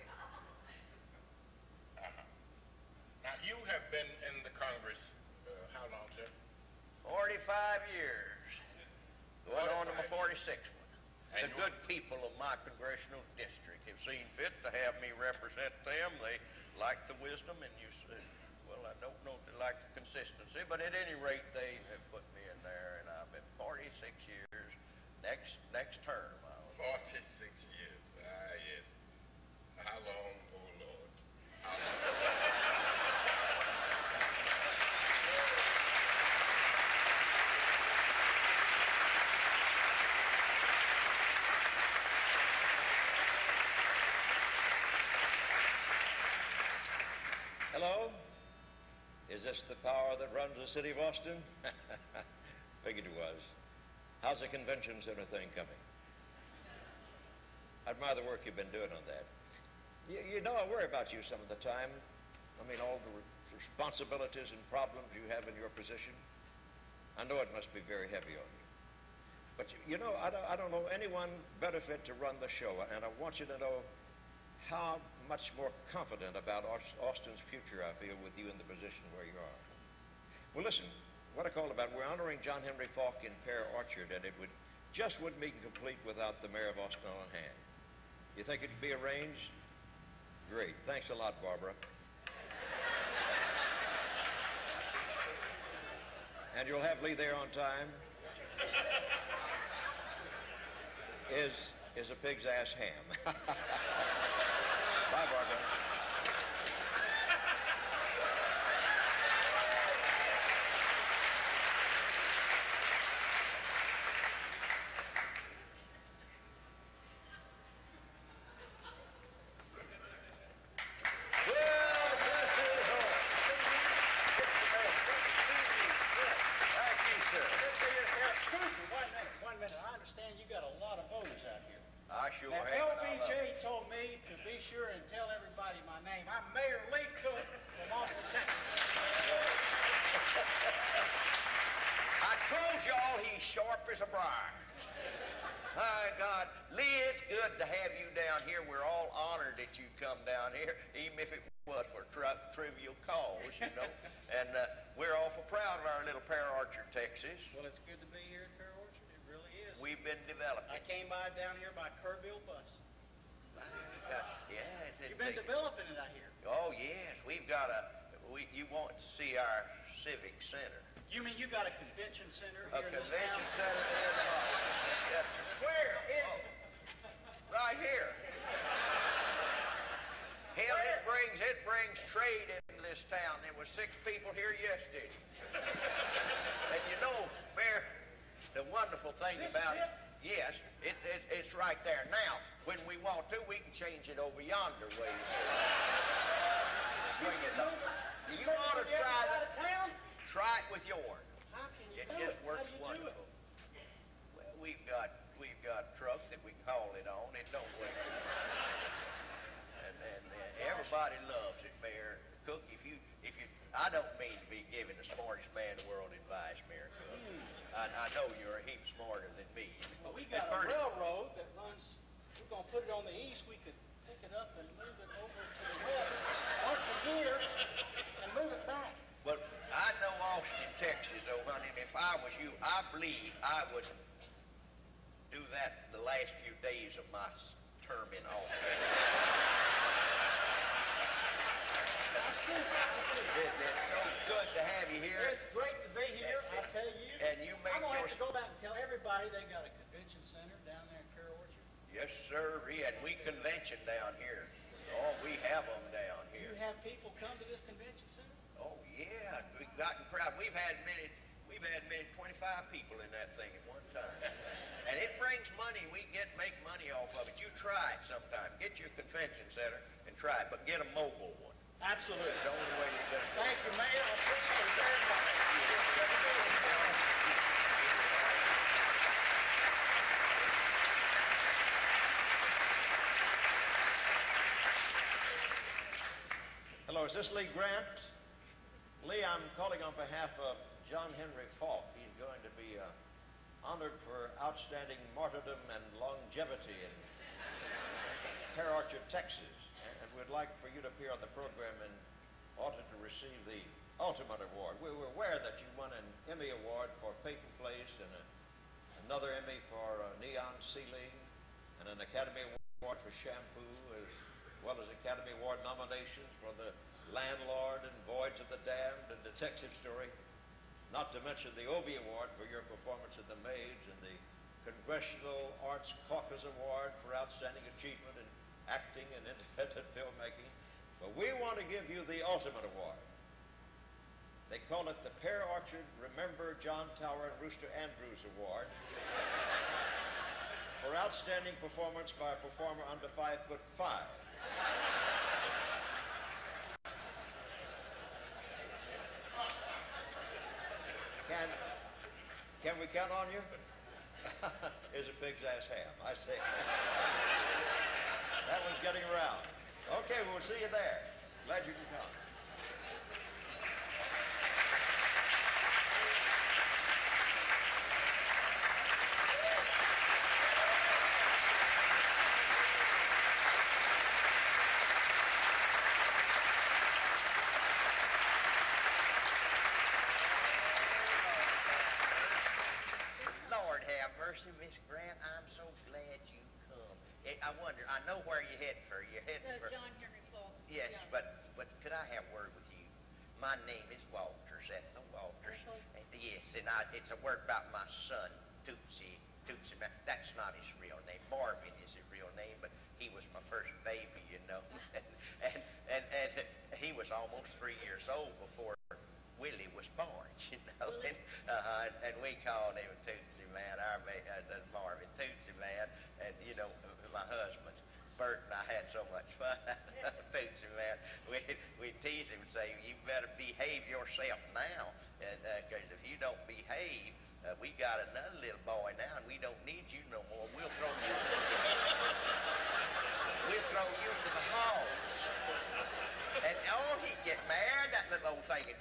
Uh-huh. Now, you have been in the Congress, uh, how long, sir? forty-five years. Going on to my forty-sixth one. And The you- good people of my congressional district have seen fit to have me represent them. They like the wisdom, and you say, well, I don't know if they like the consistency, but at any rate, they have put me in there, and I've been forty-six years. Next next term, I'll forty-six years. Ah, yes. How long, oh Lord? How long? Hello? Is this the power that runs the city of Austin? Figured it was. How's the convention center thing coming? I admire the work you've been doing on that. You, you know, I worry about you some of the time. I mean, all the re- responsibilities and problems you have in your position. I know it must be very heavy on you. But, you, you know, I don't, I don't know anyone better fit to run the show, and I want you to know how much more confident about Aus- Austin's future I feel with you in the position where you are. Well, listen, what I called about, we're honoring John Henry Faulk in Pear Orchard, and it would just wouldn't be complete without the mayor of Austin on hand. You think it could be arranged? Great. Thanks a lot, Barbara. And you'll have Lee there on time? Is is a pig's ass ham. Bye, Barbara. lot of voters out here. I sure Now, have. L B J told me to be sure and tell everybody my name. I'm Mayor Lee Cook from Austin, Texas. I told y'all he's sharp as a briar. My God, Lee, it's good to have you down here. We're all honored that you come down here, even if it was for tri trivial cause, you know. And uh, we're awful proud of our little Pear Orchard, Texas. Well, it's good to be here at Pear Orchard. It really is. We've been developing. I came by down here by Kerrville bus. Uh, yeah, it's, You've been developing it, I hear. Oh yes, we've got a. We, you want to see our civic center? You mean you got a convention center A here in this convention town? center there tomorrow. Yes, sir. Where is Oh, it? right here. Hell, it brings it brings trade into this town. There was six people here yesterday. And you know, Mayor, the wonderful thing This about is it, yes, it, it, it's right there. Now, when we want to, we can change it over yonder way. Swing it up. Do you want to try that? Try it with yours. How can you It do just it? works How do you do it? wonderful. Well, we've got we've got a truck that we can haul it on. It don't weigh. And, and uh, everybody loves it, Mayor Cook. If you if you, I don't mean to be giving the smartest man in the world advice, Mayor Cook. I, I know you're a heap smarter than me. Well, we And got a Bernie- railroad that runs, we're going to put it on the east. We could pick it up and move it over to the west once a year and move it back. But I know Austin, Texas, oh honey, and if I was you, I believe I would do that the last few days of my s- term in office. It, it's so good to have you here. It's great to be here, I tell you. And you make I'm going to your... have to go back and tell everybody they got a convention center down there in Pear Orchard. Yes, sir. And we convention down here. Oh, we have them down You here. have people come to this convention center? Oh, yeah. We've gotten crowd. We've had many, we've had many, twenty-five people in that thing at one time. And it brings money. We get make money off of it. You try it sometime. Get your convention center and try it, but get a mobile one. Absolutely. It's the only way you're going to do it. Thank you, Mayor. I appreciate it very much. Hello, is this Lee Grant? Lee, I'm calling on behalf of John Henry Faulk. He's going to be uh, honored for outstanding martyrdom and longevity in Pear Orchard, Texas. And, and we'd like for you to appear on the program and ought to receive the ultimate award. We were aware that you won an Emmy Award for Peyton Place and a, another Emmy for uh, neon ceiling and an Academy Award for shampoo, as well as Academy Award nominations for The Landlord and Voyage of the Damned and Detective Story, not to mention the Obie Award for your performance in The Maids and the Congressional Arts Caucus Award for Outstanding Achievement in Acting and Independent Filmmaking. But we want to give you the ultimate award. They call it the Pear Orchard Remember John Tower and Rooster Andrews Award for outstanding performance by a performer under five foot five. Can, can we count on you? Here's a pig's ass ham, I say. That one's getting around. Okay, we'll see you there. Glad you can come. Lord have mercy, Miss Grant. I'm so glad you come. Eh, I wonder, I know where you're heading for. You're heading The for... John Henry Faulk. Yes, Yeah. but but could I have a word with you? My name is Walters, Ethel Walters. Okay. And yes, and I, it's a word about my son, Tootsie. Tootsie, Ma- that's not his real name. Marvin is his real name, but he was my first baby, you know. and, and, and, and he was almost three years old before Willie was born, you know. And, uh, and, and we called him Tootsie Man, our ba- uh, Marvin, Tootsie Man. And, you know, my husband, Bert, and I had so much fun. Tootsie Man. We we tease him and say, you better behave yourself now, because uh, if you don't behave, uh, we got another little boy now, and we don't need you no more. We'll throw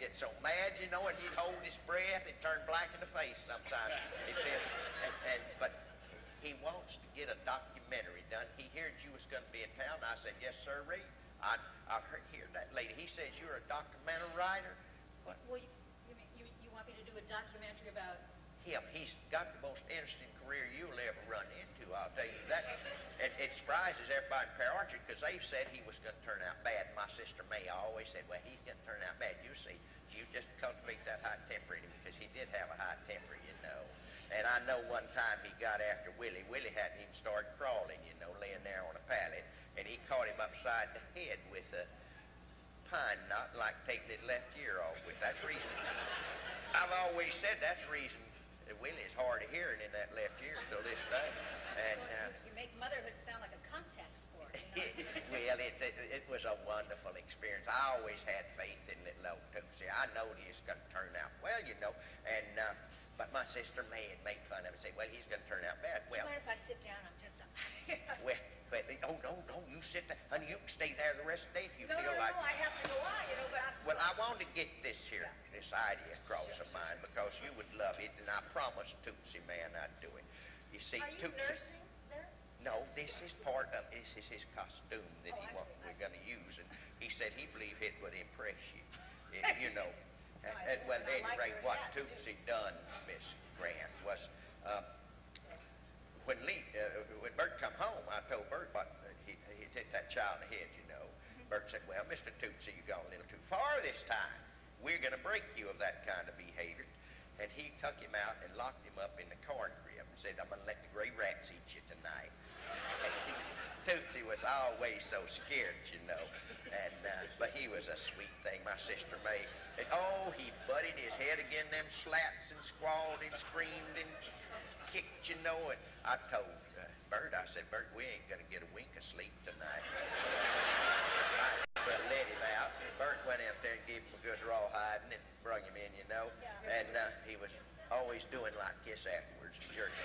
get so mad, you know, and he'd hold his breath and turn black in the face sometimes. He'd feel, and, and, but he wants to get a documentary done. He heard you was going to be in town. I said, yes, sir, Reed. I, I heard, heard that lady. He says you're a documentary writer. What? Well, you, you, mean- you, you want me to do a documentary about... Him. He's got the most interesting career you'll ever run into, I'll tell you that. And it surprises everybody in Pair Orchard because they've said he was going to turn out bad. My sister May always said, well, he's going to turn out bad. You see, you just cultivate that high temper in him because he did have a high temper, you know. And I know one time he got after Willie. Willie hadn't even started crawling, you know, laying there on a pallet. And he caught him upside the head with a pine knot, like taking his left ear off with. That's the reason. I've always said that's the reason that Willie is hard of hearing in that left ear till this day. And uh, You make motherhood sound like a contact sport, you know? well, it's, it, it was a wonderful experience. I always had faith in little old Tootsie. I knowed he was going to turn out well, you know. And uh, but my sister May had made fun of him and say, well, he's going to turn out bad. Do you Well, mind if I sit down? I'm just... well, but, oh, no, no, you sit there. Honey, you can stay there the rest of the day if you no, feel no, like no, I have to go on, you know, but I'm... Well, I want to get this here, this idea across of mine because you would love it, and I promised Tootsie Man I'd do it. You see, Are you Tootsie... nursing there? No, this is part of, this is his costume that Oh, he I want, see, I we're going to use, and he said he believed it would impress you, y- you know. And, and, well, at I any like rate, your what hat, too. Tootsie done, Miss Grant, was uh, when Lee, uh, when Bert come home, I told Bert what he he hit that child in the head, you know. Bert said, "Well, Mister Tootsie, you gone a little too far this time. We're going to break you of that kind of behavior." And he took him out and locked him up in the corn crib and said, "I'm going to let the gray rats eat you tonight." And he, Tootsie was always so scared, you know. And uh, but he was a sweet thing. My sister May, and oh, he butted his head again them slats and squalled and screamed and kicked, you know. And I told uh, Bert, I said, "Bert, we ain't going to get a wink of sleep tonight." I let him out. And Bert went out there and gave him a good rawhiding and brought him in, you know. And uh, he was always doing like this afterwards, jerking.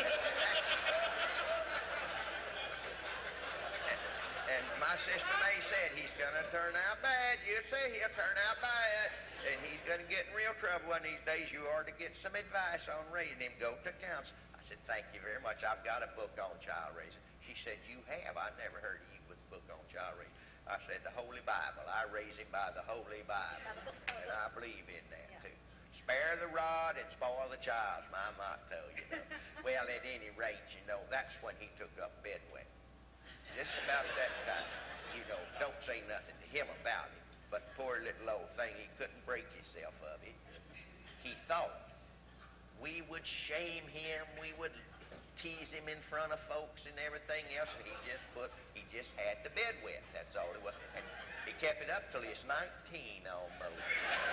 And my sister May said he's going to turn out bad. You say he'll turn out bad. And he's going to get in real trouble one of these days. You ought to get some advice on raising him. Go to counsel. I said, "Thank you very much. I've got a book on child raising." She said, "You have? I never heard of you with a book on child raising." I said, "The Holy Bible. I raise him by the Holy Bible." And I believe in that, too. Spare the rod and spoil the child's my motto, you know. Well, at any rate, you know, that's when he took up bedwetting. Just about that time, you know, don't say nothing to him about it, but poor little old thing, he couldn't break himself of it. He thought we would shame him, we would tease him in front of folks and everything else, and he just put, he just had the bed wet, that's all it was. And he kept it up till he was nineteen almost.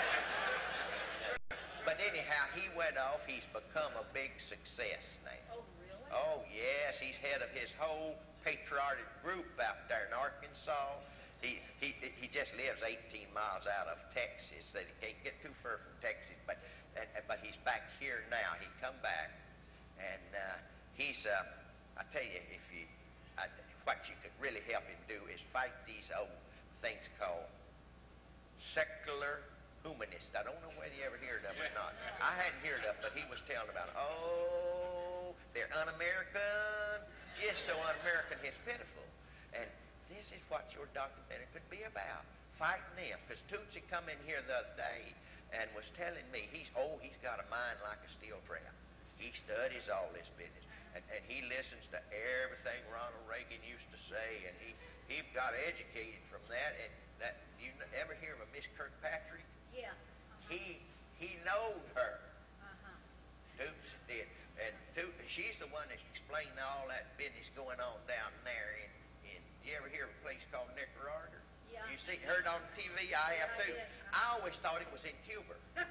But anyhow, he went off, he's become a big success now. Oh, really? Oh, yes, he's head of his whole patriotic group out there in Arkansas. He, he, he just lives eighteen miles out of Texas, so he can't get too far from Texas, but, and, and- but he's back here now. He come back, and uh, he's, uh, I tell you, if you, I, what you could really help him do is fight these old things called secular humanists. I don't know whether you ever heard of them or not. I hadn't heard of them, but he was telling about, oh, they're un-American, just so un-American it's pitiful. And this is what your documentary could be about, fighting them. Because Tootsie come in here the other day and was telling me, he's, oh, he's got a mind like a steel trap. He studies all this business. And, and he listens to everything Ronald Reagan used to say, and he, he got educated from that. And that, you ever hear of a Miss Kirkpatrick? Yeah. Uh-huh. He he knowed her. Uh-huh. Tootsie did. And Toot, she's the one that explained all that business going on down there in, in you ever hear of a place called Nicaragua? Yeah. You see, heard on T V? I have Yeah, I too. did. I always thought it was in Cuba.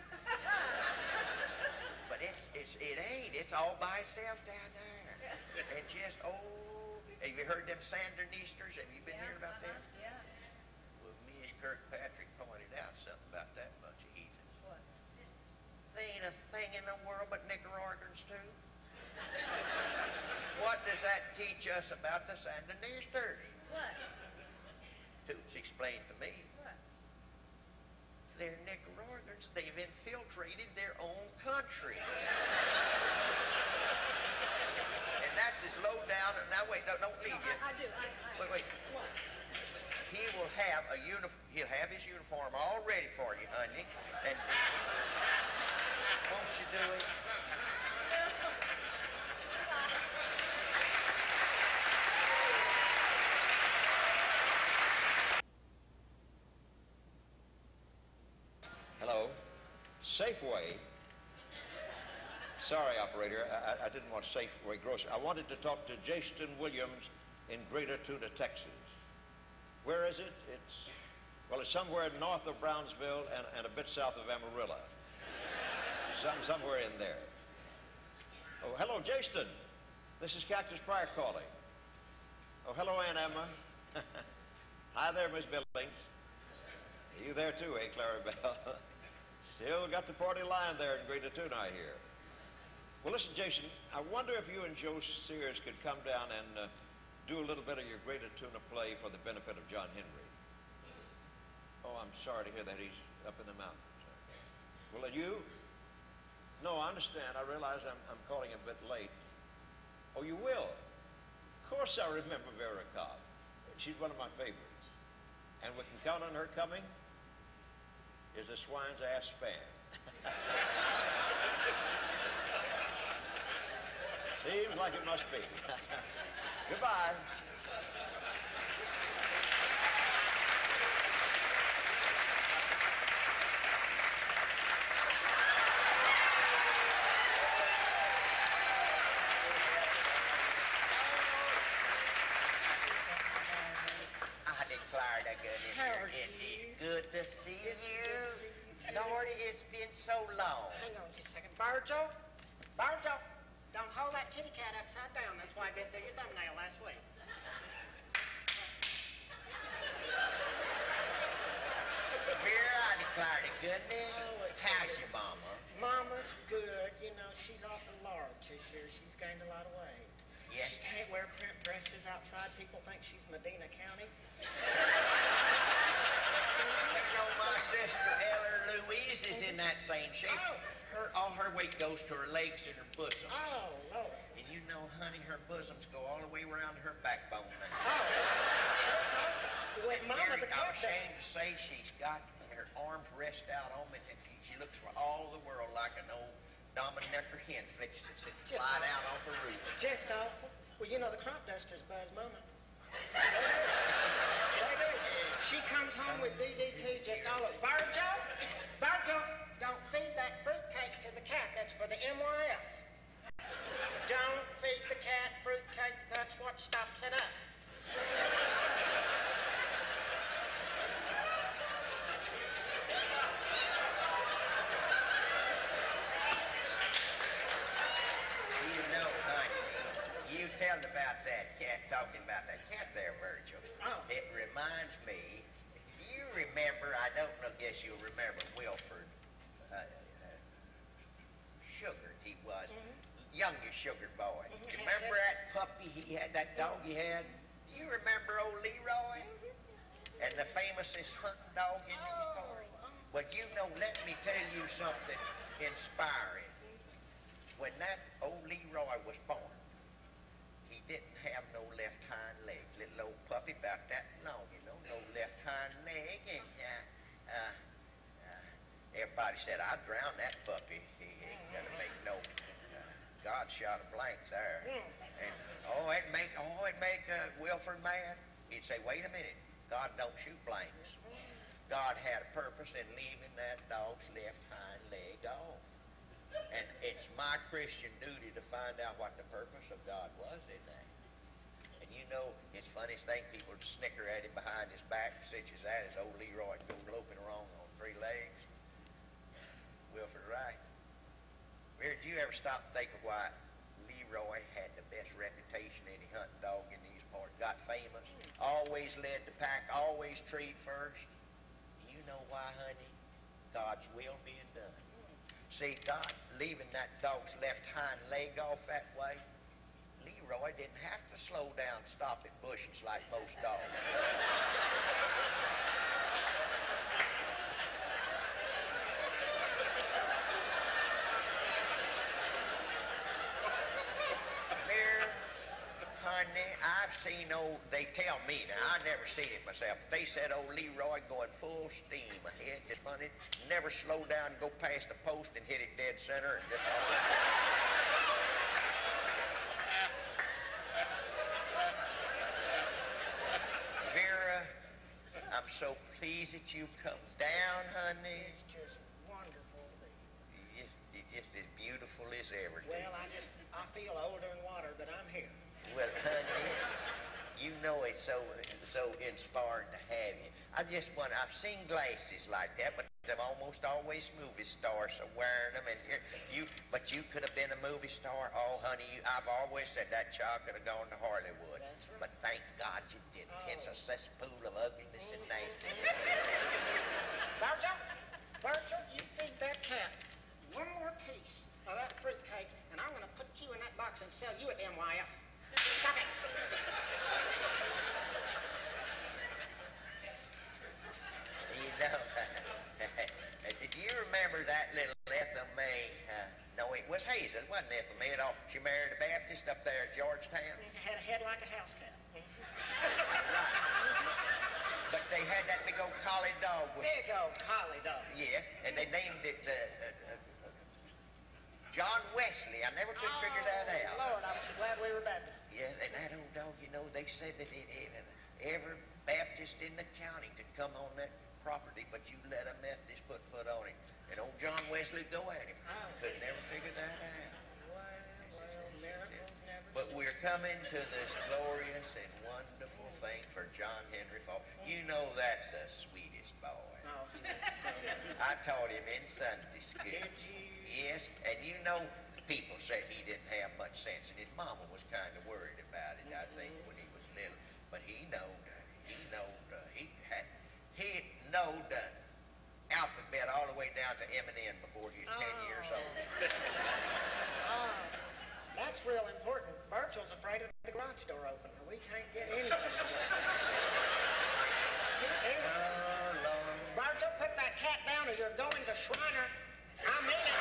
But it's, it's, it ain't. It's all by itself down there. And just, oh, have you heard them Sandinistas? Have you been Yeah, hearing about uh-huh, them? Yeah. Well, Miss Kirkpatrick pointed out something about that bunch of heathens. What? They ain't a thing in the world but Nicaraguans too. What does that teach us about the Sandinistas? What? Toots explained to me. What? they're Nicaraguans. They've infiltrated their own country. And that's as low down. Now wait, no, don't leave No, yet. I, I do. I, I, Wait, wait. What? He will have a uni he'll have his uniform all ready for you, honey. And won't you do it? Hello. Safeway. Sorry, operator. I, I didn't want Safeway grocery. I wanted to talk to Jason Williams in Greater Tuna, Texas. Where is it? It's, well, it's somewhere north of Brownsville and, and a bit south of Amarillo. Some, somewhere in there. Oh, hello, Jason. This is Cactus Pryor calling. Oh, hello, Aunt Emma. Hi there, Miss Billings. You there too, eh, Clarabelle? Still got the party line there in Greater Tuna, I hear. Well, listen, Jason, I wonder if you and Joe Sears could come down and uh, do a little bit of your Greater Tuna play for the benefit of John Henry. Oh, I'm sorry to hear that he's up in the mountains. Well, and you? No, I understand. I realize I'm, I'm calling a bit late. Oh, you will? Of course I remember Vera Cobb. She's one of my favorites. And we can count on her coming? Is a swine's ass span. Seems like it must be. Goodbye. I declare to goodness, How are it you? is good to see It's you. good to see you, too. Lordy, it's been so long. Hang on just a second. Virgil? Virgil, don't hold that kitty cat upside down. That's why I bit through your thumbnail last week. Vera, I declare to goodness. Oh, it's How's so your mama? Mama's good. You know, she's awful large this year. She's gained a lot of weight. Yes. She can't wear print dresses outside. People think she's Medina County. You know, my sister Ella Louise is in that same shape. Oh. Her, all her weight goes to her legs and her bosom. Oh, Lord. And you know, honey, her bosoms go all the way around to her backbone. Oh, that's awful. Wait, Mama, Mary, the I'm cat ashamed to say she's got her arms rest out on me, and she looks for all the world like an old Dominecker hen flicks that Just fly awful. down off her roof. Just awful. Well, you know, the crop dusters buzz Mama. They do. She comes home with D D T just all over. Virgil, Virgil, don't feed that fruitcake to the cat. That's for the M Y F. Don't feed the cat fruitcake. That's what stops it up. You know, honey, you tell about that cat, talking about that cat there, Virgil. Oh. It reminds me, you remember, I don't know, guess you'll remember Wilford uh, uh, Sugared, he was. Youngest Sugared boy. Mhm. You remember that puppy he had, that dog he had? Do you remember old Leroy? And the famousest hunting dog in the story? Well, you know, let me tell you something inspiring. When that old Leroy was born, he didn't have no left hind leg. Little old puppy about that long, you know, no left hind leg. And uh, uh, uh, everybody said, I'd drown that puppy. He ain't gonna make no... Uh, God shot a blank there. And, oh, it'd make, oh, it'd make uh, Wilford mad. He'd say, wait a minute, God don't shoot blanks. God had a purpose in leaving that dog's left hind leg off. And it's my Christian duty to find out what the purpose of God was in that. And you know, it's funniest thing, people would snicker at him behind his back, such as that, as old Leroy go loping along on three legs. Wilford right. Did you ever stop to think of why Leroy had the best reputation of any hunting dog in these parts? Got famous, always led the pack, always treed first. You know why, honey? God's will being done. See, God leaving that dog's left hind leg off that way, Leroy didn't have to slow down, stop at bushes like most dogs. honey, I've seen old, they tell me, now I never seen it myself, but they said old Leroy going full steam ahead, just running, never slow down and go past a post and hit it dead center and just all Vera, I'm so pleased that you come down, honey. It's just wonderful to be. You're just, you're just as beautiful as ever. Well, I just, I feel older in water, but I'm here. Well, honey, you know it's so so inspiring to have you. I just want, I've seen glasses like that, but they're almost always movie stars are wearing them. And here, you, but you could have been a movie star. Oh, honey, you, I've always said that child could have gone to Hollywood. That's right. But thank God you didn't. Oh. It's a cesspool of ugliness and nastiness. Virgil, Virgil, you feed that cat one more piece of that fruitcake, and I'm going to put you in that box and sell you at M Y F. Stop it. You know, did you remember that little Ethel May? Uh, no, it was Hazel. It wasn't Ethel May at all. She married a Baptist up there at Georgetown. Had a head like a house cat. But they had that big old collie dog with... Big old collie dog. Yeah, and they named it uh, uh, uh, John Wesley. I never could oh, figure that out. Lord, I'm so glad we were Baptists. Yeah, and that old dog, you know, they said that it, it, every Baptist in the county could come on that property, but you let a Methodist put foot on it. And old John Wesley go at him. Oh. Could never figure that out. Well, well, miracles never But cease. we're coming to this glorious and wonderful thing for John Henry Faulk. You know that's the sweetest boy. Oh, yes, so- I taught him in Sunday school. Did you? Yes, and you know, people said he didn't have much sense, and his mama was kind of worried about it, I think, when he was little. But he knowed, uh, he knowed, uh, he had, he knowed uh, alphabet all the way down to M and N before he was ten years old. Oh, that's real important. Virgil's afraid of the garage door opener. We can't get anything. Oh, Lord. Virgil, put that cat down or you're going to Shriner. I mean it.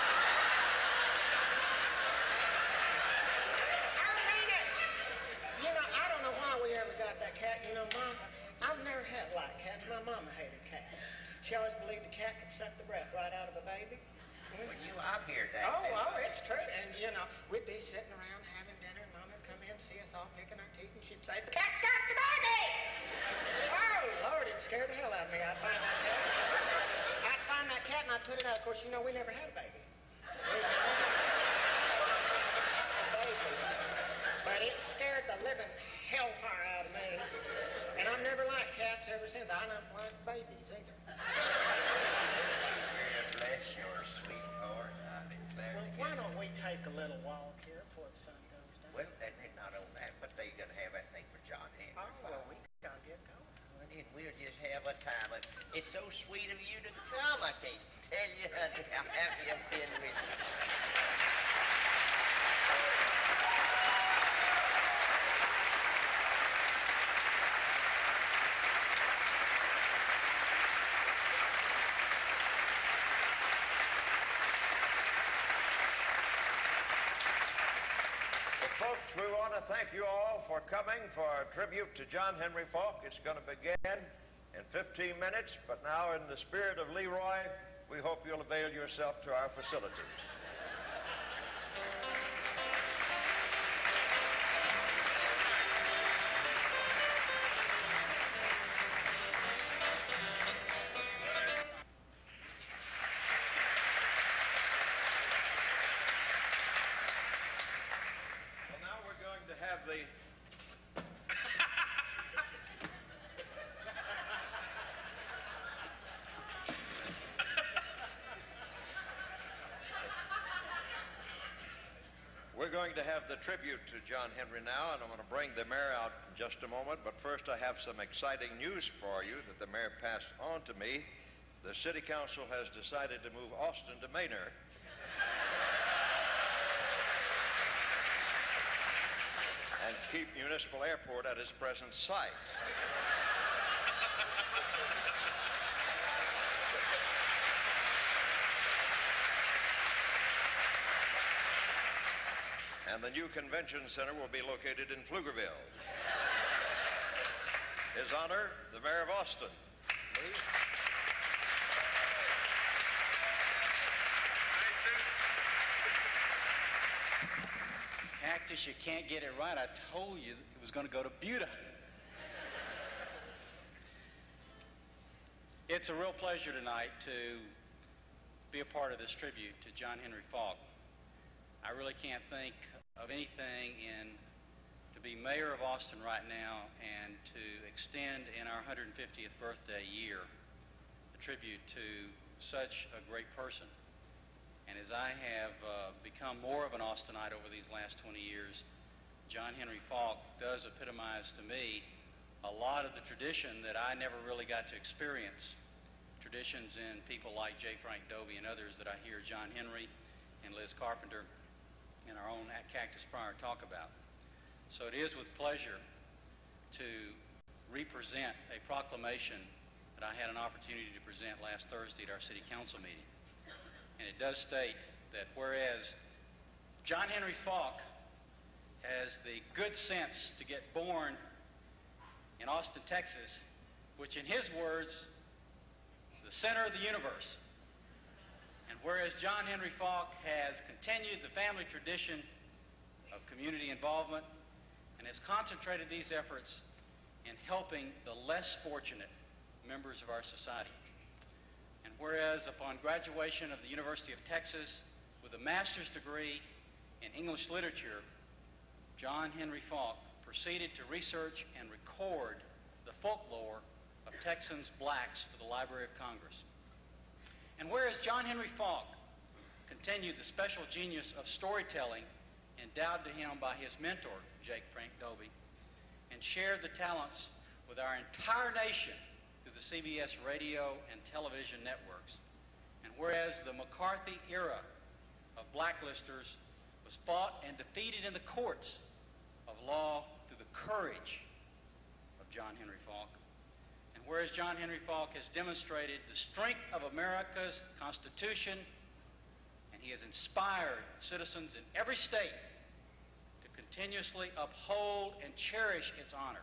I mean it. You know, I don't know why we ever got that cat. You know, Mom, I've never had like cats. My mama hated cats. She always believed a cat could suck the breath right out of a baby. Well, you, I've heard that. Oh, that- oh, it's true. And, you know, we'd be sitting around having dinner, and Mama would come in, see us all picking our teeth, and she'd say, "The cat's got the baby!" Oh, Lord, it'd scare the hell out of me. I'd find that cat. I'd find that cat, and I'd put it out. Of course, you know, we never had a baby. But it scared the living hellfire out of me. And I've never liked cats ever since. I don't like babies either. Bless your sweet heart, I declare. Well, why don't we take a little walk here before the sun goes down? Well, and and not on that, but they gonna have that thing for John Henry. Oh, well, we gotta get going. Well, then we'll just have a time. of- It's so sweet of you to come. I can't tell you how happy I've been with you. Well, folks, we want to thank you all for coming for our tribute to John Henry Faulk. It's going to begin in fifteen minutes, but now in the spirit of Leroy, we hope you'll avail yourself to our facilities. Well, now we're going to have the We're going to have the tribute to John Henry now, and I'm going to bring the mayor out in just a moment. But first, I have some exciting news for you that the mayor passed on to me. The city council has decided to move Austin to Manor. And keep Municipal Airport at its present site. And And the new convention center will be located in Pflugerville. His Honor, the Mayor of Austin. Please. Cactus, you can't get it right. I told you it was going to go to Buda. It's a real pleasure tonight to be a part of this tribute to John Henry Faulk. I really can't think of anything in to be mayor of Austin right now and to extend in our one hundred fiftieth birthday year a tribute to such a great person. And as I have uh, become more of an Austinite over these last twenty years, John Henry Faulk does epitomize to me a lot of the tradition that I never really got to experience. Traditions in people like J. Frank Dobie and others that I hear John Henry and Liz Carpenter and our own Cactus Prior talk about. So it is with pleasure to represent a proclamation that I had an opportunity to present last Thursday at our city council meeting. And it does state that whereas John Henry Faulk has the good sense to get born in Austin, Texas, which in his words, the center of the universe. And whereas John Henry Faulk has continued the family tradition of community involvement and has concentrated these efforts in helping the less fortunate members of our society. And whereas upon graduation of the University of Texas with a master's degree in English literature, John Henry Faulk proceeded to research and record the folklore of Texans blacks for the Library of Congress. And whereas John Henry Faulk continued the special genius of storytelling endowed to him by his mentor, Jake Frank Dobie, and shared the talents with our entire nation through the C B S radio and television networks. And whereas the McCarthy era of blacklisters was fought and defeated in the courts of law through the courage of John Henry Faulk. And whereas John Henry Faulk has demonstrated the strength of America's Constitution, and he has inspired citizens in every state to continuously uphold and cherish its honor.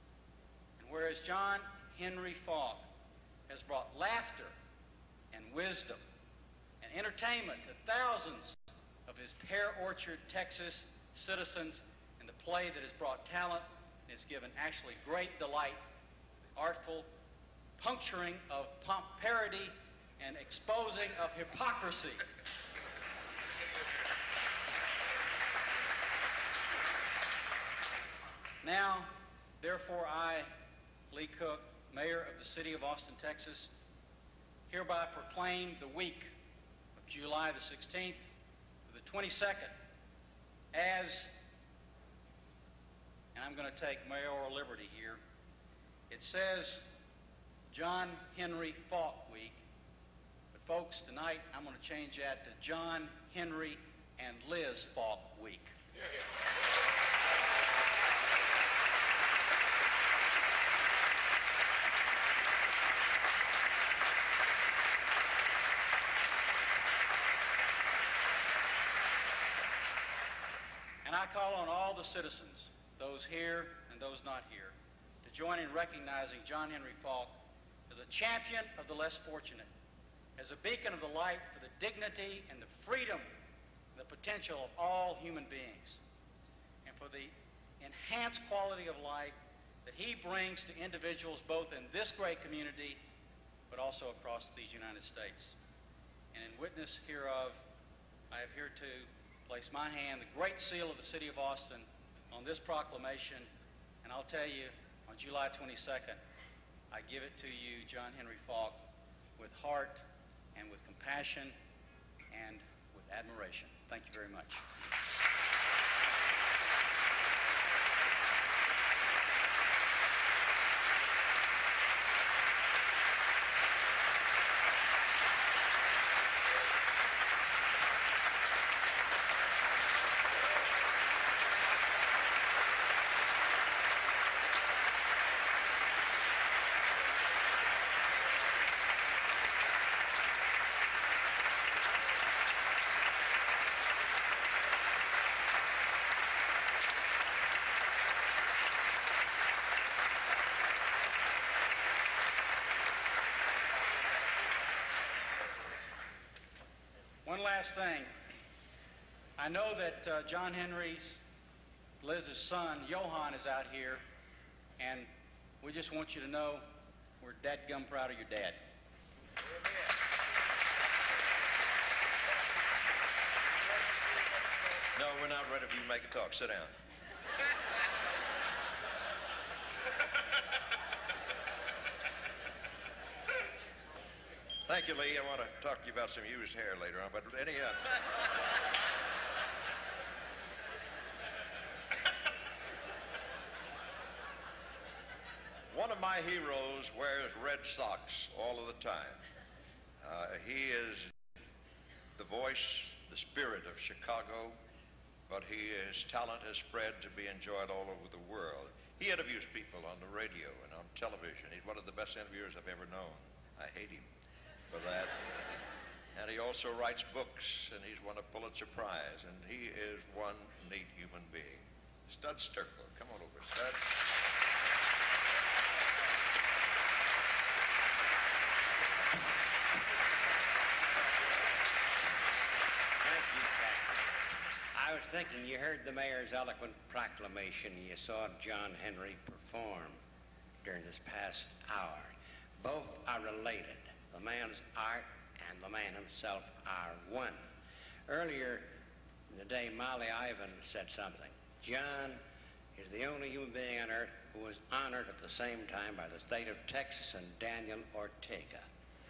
And whereas John Henry Faulk has brought laughter and wisdom and entertainment to thousands of his Pear Orchard, Texas citizens in the play that has brought talent and has given actually great delight, the artful puncturing of pomp parody and exposing of hypocrisy. Now, therefore, I, Lee Cook, Mayor of the City of Austin, Texas, hereby proclaim the week of July the sixteenth to the twenty-second as, and I'm going to take mayoral liberty here, it says John Henry Faulk Week, but folks, tonight I'm going to change that to John Henry and Liz Faulk Week. Yeah, yeah. And I call on all the citizens, those here and those not here, to join in recognizing John Henry Faulk as a champion of the less fortunate, as a beacon of the light for the dignity and the freedom and the potential of all human beings, and for the enhanced quality of life that he brings to individuals both in this great community but also across these United States. And in witness hereof, I have here to place my hand, the great seal of the City of Austin, on this proclamation, and I'll tell you, on July twenty-second, I give it to you, John Henry Faulk, with heart and with compassion and with admiration. Thank you very much. last thing. I know that uh, John Henry's, Liz's son, Johann, is out here, and we just want you to know we're dadgum proud of your dad. No, we're not ready for you to make a talk. Sit down. Thank you, Lee. I want to talk to you about some used hair later on, but anyhow. One of my heroes wears red socks all of the time. Uh, he is the voice, the spirit of Chicago, but he, his talent has spread to be enjoyed all over the world. He interviews people on the radio and on television. He's one of the best interviewers I've ever known. I hate him for that. And he also writes books, and he's won a Pulitzer Prize, and he is one neat human being. Stud Sterkler, come on over, Stud. I was thinking, you heard the mayor's eloquent proclamation. You saw John Henry perform during this past hour. Both are related. The man's art and the man himself are one. Earlier in the day, Molly Ivan said something. John is the only human being on earth who was honored at the same time by the state of Texas and Daniel Ortega.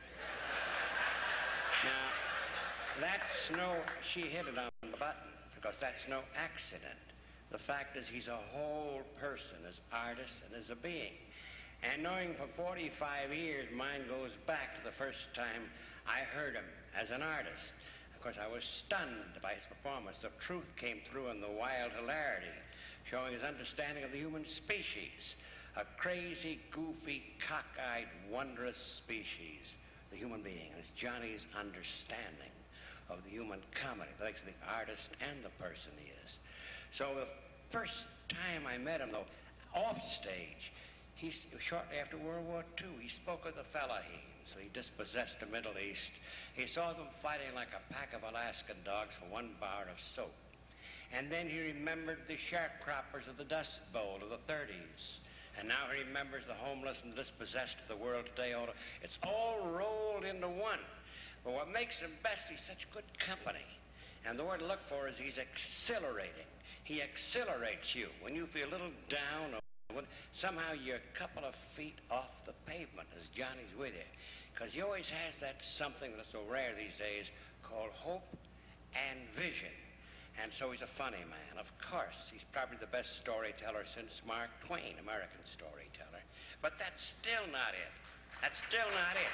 Now, that's no, she hit it on the button, because that's no accident. The fact is he's a whole person, as artist and as a being. And knowing for forty-five years, mine goes back to the first time I heard him as an artist. Of course, I was stunned by his performance. The truth came through in the wild hilarity, showing his understanding of the human species. A crazy, goofy, cockeyed, wondrous species, the human being. And it's Johnny's understanding of the human comedy that makes the artist and the person he is. So the first time I met him, though, off stage, he, shortly after World War Two, he spoke of the Fellaheens. He dispossessed the Middle East. He saw them fighting like a pack of Alaskan dogs for one bar of soap. And then he remembered the sharecroppers of the Dust Bowl of the thirties. And now he remembers the homeless and dispossessed of the world today. It's all rolled into one. But what makes him best, he's such good company. And the word to look for is he's exhilarating. He exhilarates you when you feel a little down or when somehow you're a couple of feet off the pavement as Johnny's with you. Because he always has that something that's so rare these days called hope and vision. And so he's a funny man. Of course, he's probably the best storyteller since Mark Twain, American storyteller. But that's still not it. That's still not it.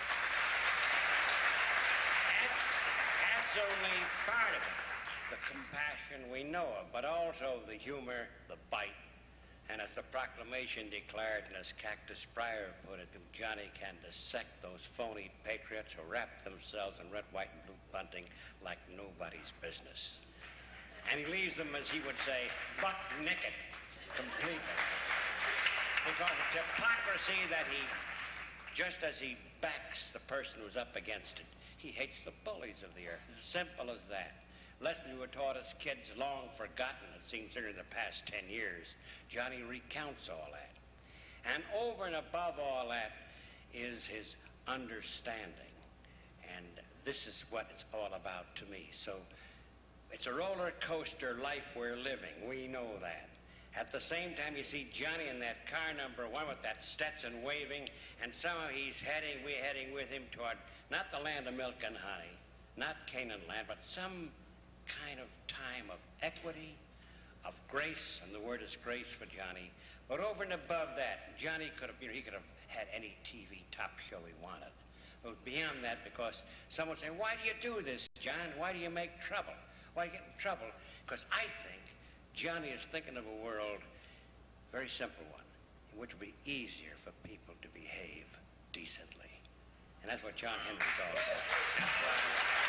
That's, that's only part of it. The compassion we know of, but also the humor, the bite. And as the proclamation declared, and as Cactus Pryor put it, Johnny can dissect those phony patriots who wrap themselves in red, white, and blue bunting like nobody's business. And he leaves them, as he would say, buck naked, completely. Because it's hypocrisy that he, just as he backs the person who's up against it, he hates the bullies of the earth. It's as simple as that. Lesson we were taught as kids, long forgotten, it seems, here in the past ten years. Johnny recounts all that. And over and above all that is his understanding. And this is what it's all about to me. So it's a roller coaster life we're living. We know that. At the same time, you see Johnny in that car number one with that Stetson waving, and somehow he's heading, we're heading with him toward not the land of milk and honey, not Canaan land, but some kind of time of equity, of grace, and the word is grace for Johnny. But over and above that, Johnny could have, you know, he could have had any T V top show he wanted. But beyond that, because someone say, why do you do this, John? Why do you make trouble? Why do you get in trouble? Because I think Johnny is thinking of a world, very simple one, in which it would be easier for people to behave decently. And that's what John Henry's all about.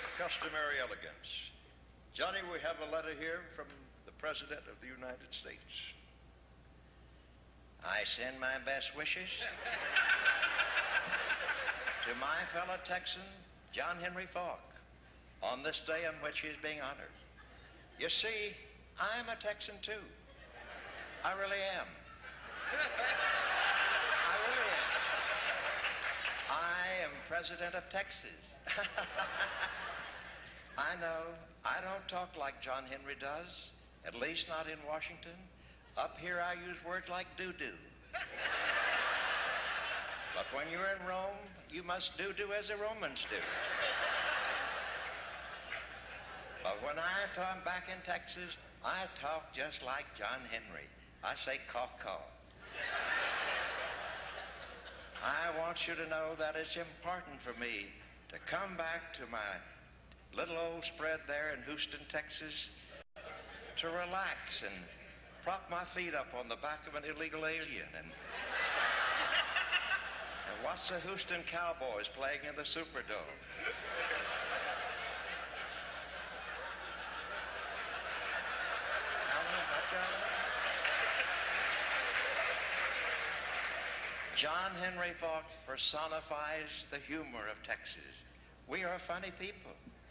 customary elegance. Johnny, we have a letter here from the President of the United States. I send my best wishes to my fellow Texan, John Henry Faulk, on this day on which he is being honored. You see, I'm a Texan too. I really am. I really am. I am President of Texas. I know, I don't talk like John Henry does, at least not in Washington. Up here I use words like doo-doo. But when you're in Rome, you must do-do as the Romans do. But when I talk back in Texas, I talk just like John Henry. I say caw-caw. I want you to know that it's important for me to come back to my little old spread there in Houston, Texas, to relax and prop my feet up on the back of an illegal alien and, and watch the Houston Cowboys playing in the Superdome. John Henry Faulk personifies the humor of Texas. We are funny people.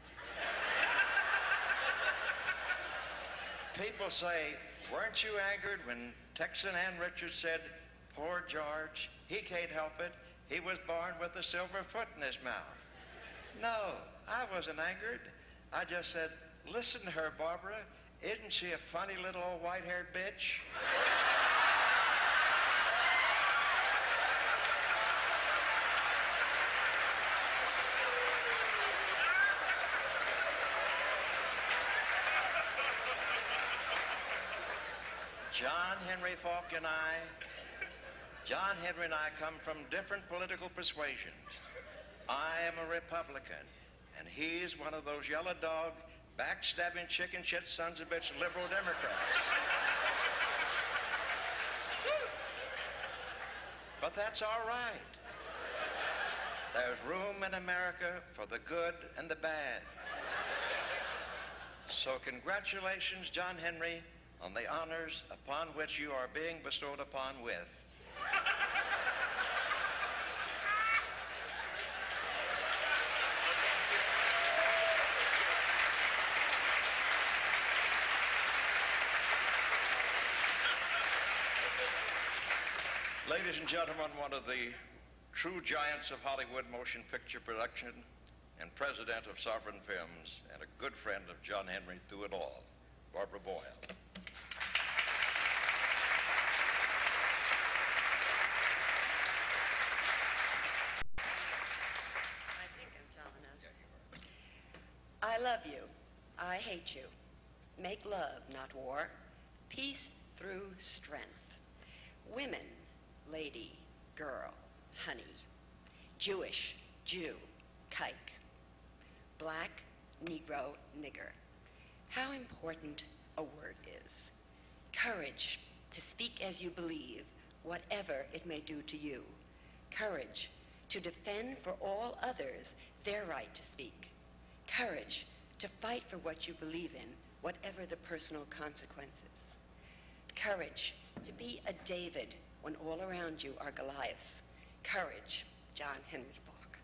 People say, weren't you angered when Texan Ann Richards said, poor George, he can't help it. He was born with a silver foot in his mouth. No, I wasn't angered. I just said, listen to her, Barbara. Isn't she a funny little old white-haired bitch? John Henry Faulk and I, John Henry and I come from different political persuasions. I am a Republican, and he's one of those yellow dog, backstabbing chicken shit sons of bitch liberal Democrats. But that's all right. There's room in America for the good and the bad. So congratulations, John Henry, on the honors upon which you are being bestowed upon with. Ladies and gentlemen, one of the true giants of Hollywood motion picture production and president of Sovereign Films and a good friend of John Henry through it all, Barbara Boyle. I love you. I hate you. Make love, not war. Peace through strength. Women, lady, girl, honey. Jewish, Jew, kike. Black, Negro, nigger. How important a word is. Courage to speak as you believe, whatever it may do to you. Courage to defend for all others their right to speak. Courage to fight for what you believe in, whatever the personal consequences. Courage to be a David when all around you are Goliaths. Courage, John Henry Faulk.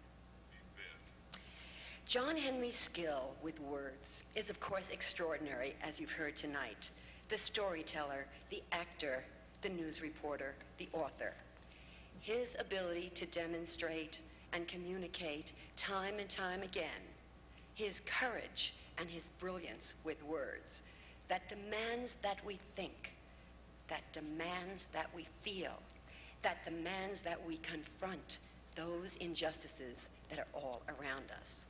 John Henry's skill with words is, of course, extraordinary, as you've heard tonight. The storyteller, the actor, the news reporter, the author. His ability to demonstrate and communicate time and time again his courage and his brilliance with words that demands that we think, that demands that we feel, that demands that we confront those injustices that are all around us.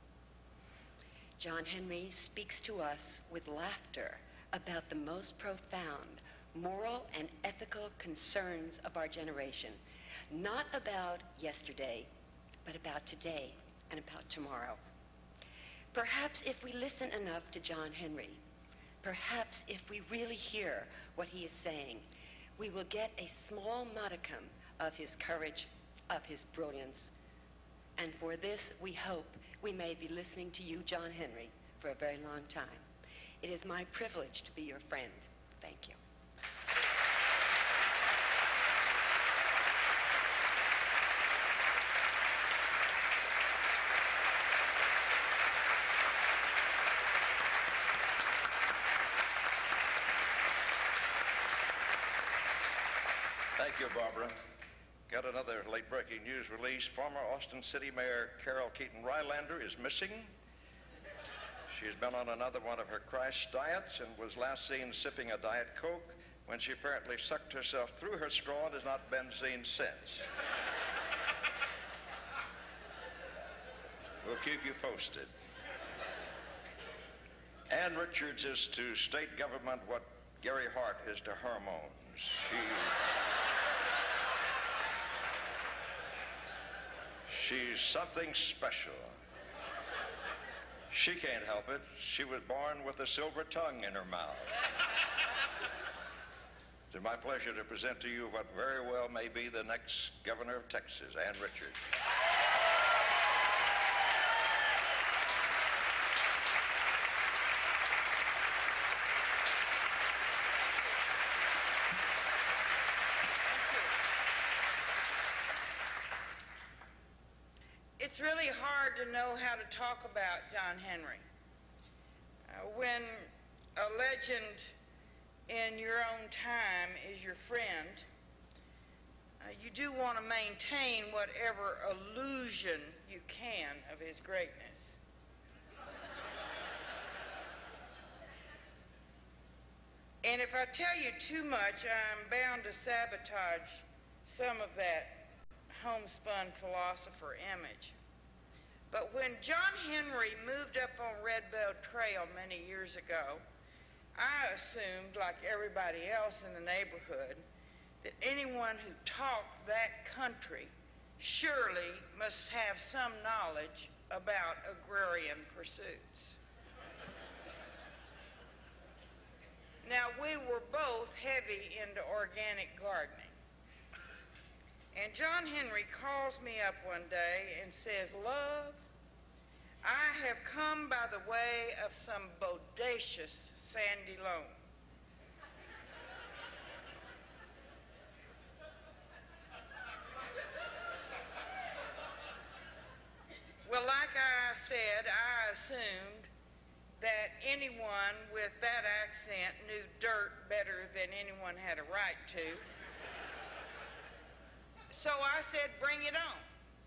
John Henry speaks to us with laughter about the most profound moral and ethical concerns of our generation, not about yesterday, but about today and about tomorrow. Perhaps if we listen enough to John Henry, perhaps if we really hear what he is saying, we will get a small modicum of his courage, of his brilliance. And for this, we hope, we may be listening to you, John Henry, for a very long time. It is my privilege to be your friend. Thank you. Thank you, Barbara. Got another late-breaking news release. Former Austin City Mayor Carol Keaton Rylander is missing. She's been on another one of her crash diets and was last seen sipping a Diet Coke when she apparently sucked herself through her straw and has not been seen since. We'll keep you posted. Ann Richards is to state government what Gary Hart is to hormones. She... She's something special. She can't help it. She was born with a silver tongue in her mouth. It's my pleasure to present to you what very well may be the next governor of Texas, Ann Richards. It's really hard to know how to talk about John Henry. Uh, when a legend in your own time is your friend, uh, you do want to maintain whatever illusion you can of his greatness. And if I tell you too much, I'm bound to sabotage some of that homespun philosopher image. But when John Henry moved up on Red Bell Trail many years ago, I assumed, like everybody else in the neighborhood, that anyone who talked that country surely must have some knowledge about agrarian pursuits. Now, we were both heavy into organic gardening. And John Henry calls me up one day and says, "Love, I have come by the way of some bodacious sandy loam." Well, like I said, I assumed that anyone with that accent knew dirt better than anyone had a right to. So I said, "Bring it on."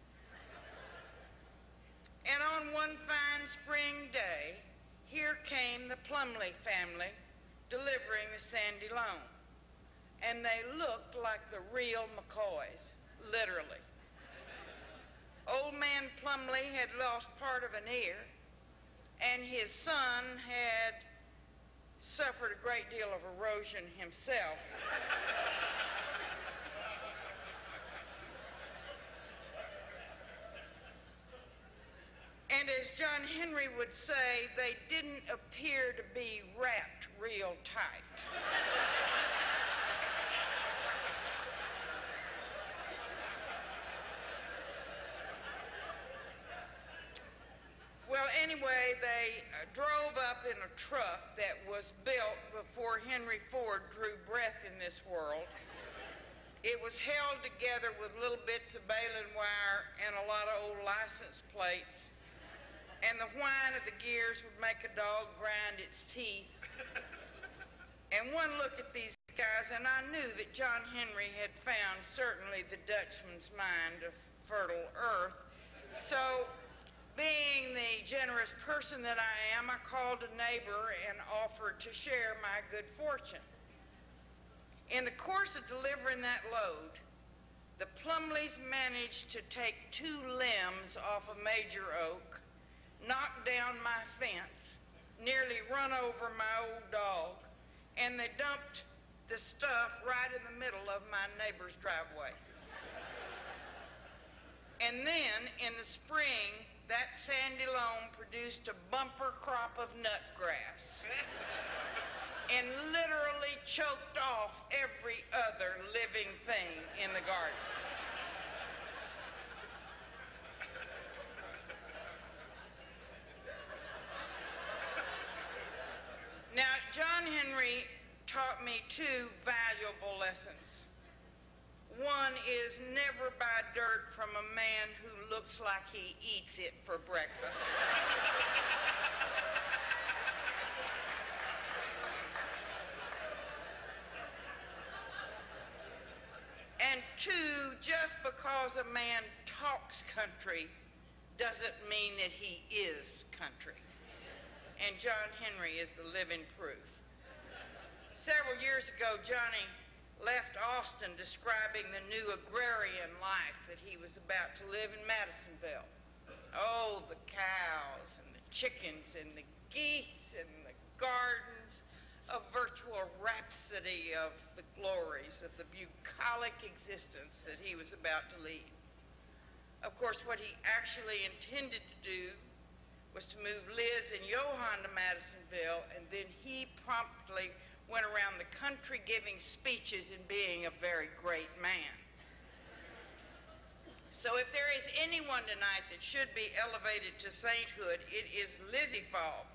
And on one fine spring day, here came the Plumley family delivering the sandy loam. And they looked like the real McCoys, literally. Old man Plumley had lost part of an ear, and his son had suffered a great deal of erosion himself. And as John Henry would say, they didn't appear to be wrapped real tight. Well, anyway, they uh, drove up in a truck that was built before Henry Ford drew breath in this world. It was held together with little bits of baling wire and a lot of old license plates. And the whine of the gears would make a dog grind its teeth. And one look at these guys, and I knew that John Henry had found certainly the Dutchman's mind of fertile earth. So, being the generous person that I am, I called a neighbor and offered to share my good fortune. In the course of delivering that load, the Plumleys managed to take two limbs off a major oak, knocked down my fence, nearly run over my old dog, and they dumped the stuff right in the middle of my neighbor's driveway. And then, in the spring, that sandy loam produced a bumper crop of nutgrass and literally choked off every other living thing in the garden. two valuable lessons. One is never buy dirt from a man who looks like he eats it for breakfast. And two, just because a man talks country doesn't mean that he is country. And John Henry is the living proof. Several years ago, Johnny left Austin describing the new agrarian life that he was about to live in Madisonville. Oh, the cows and the chickens and the geese and the gardens, a virtual rhapsody of the glories of the bucolic existence that he was about to lead. Of course, what he actually intended to do was to move Liz and Johann to Madisonville, and then he promptly went around the country giving speeches and being a very great man. So if there is anyone tonight that should be elevated to sainthood, it is Lizzie Faulk.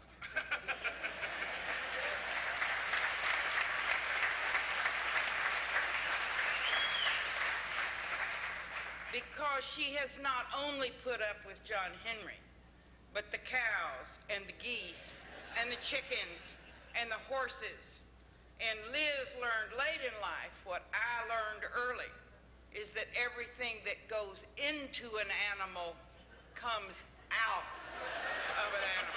Because she has not only put up with John Henry, but the cows and the geese and the chickens and the horses. And Liz learned late in life what I learned early, is that everything that goes into an animal comes out of an animal.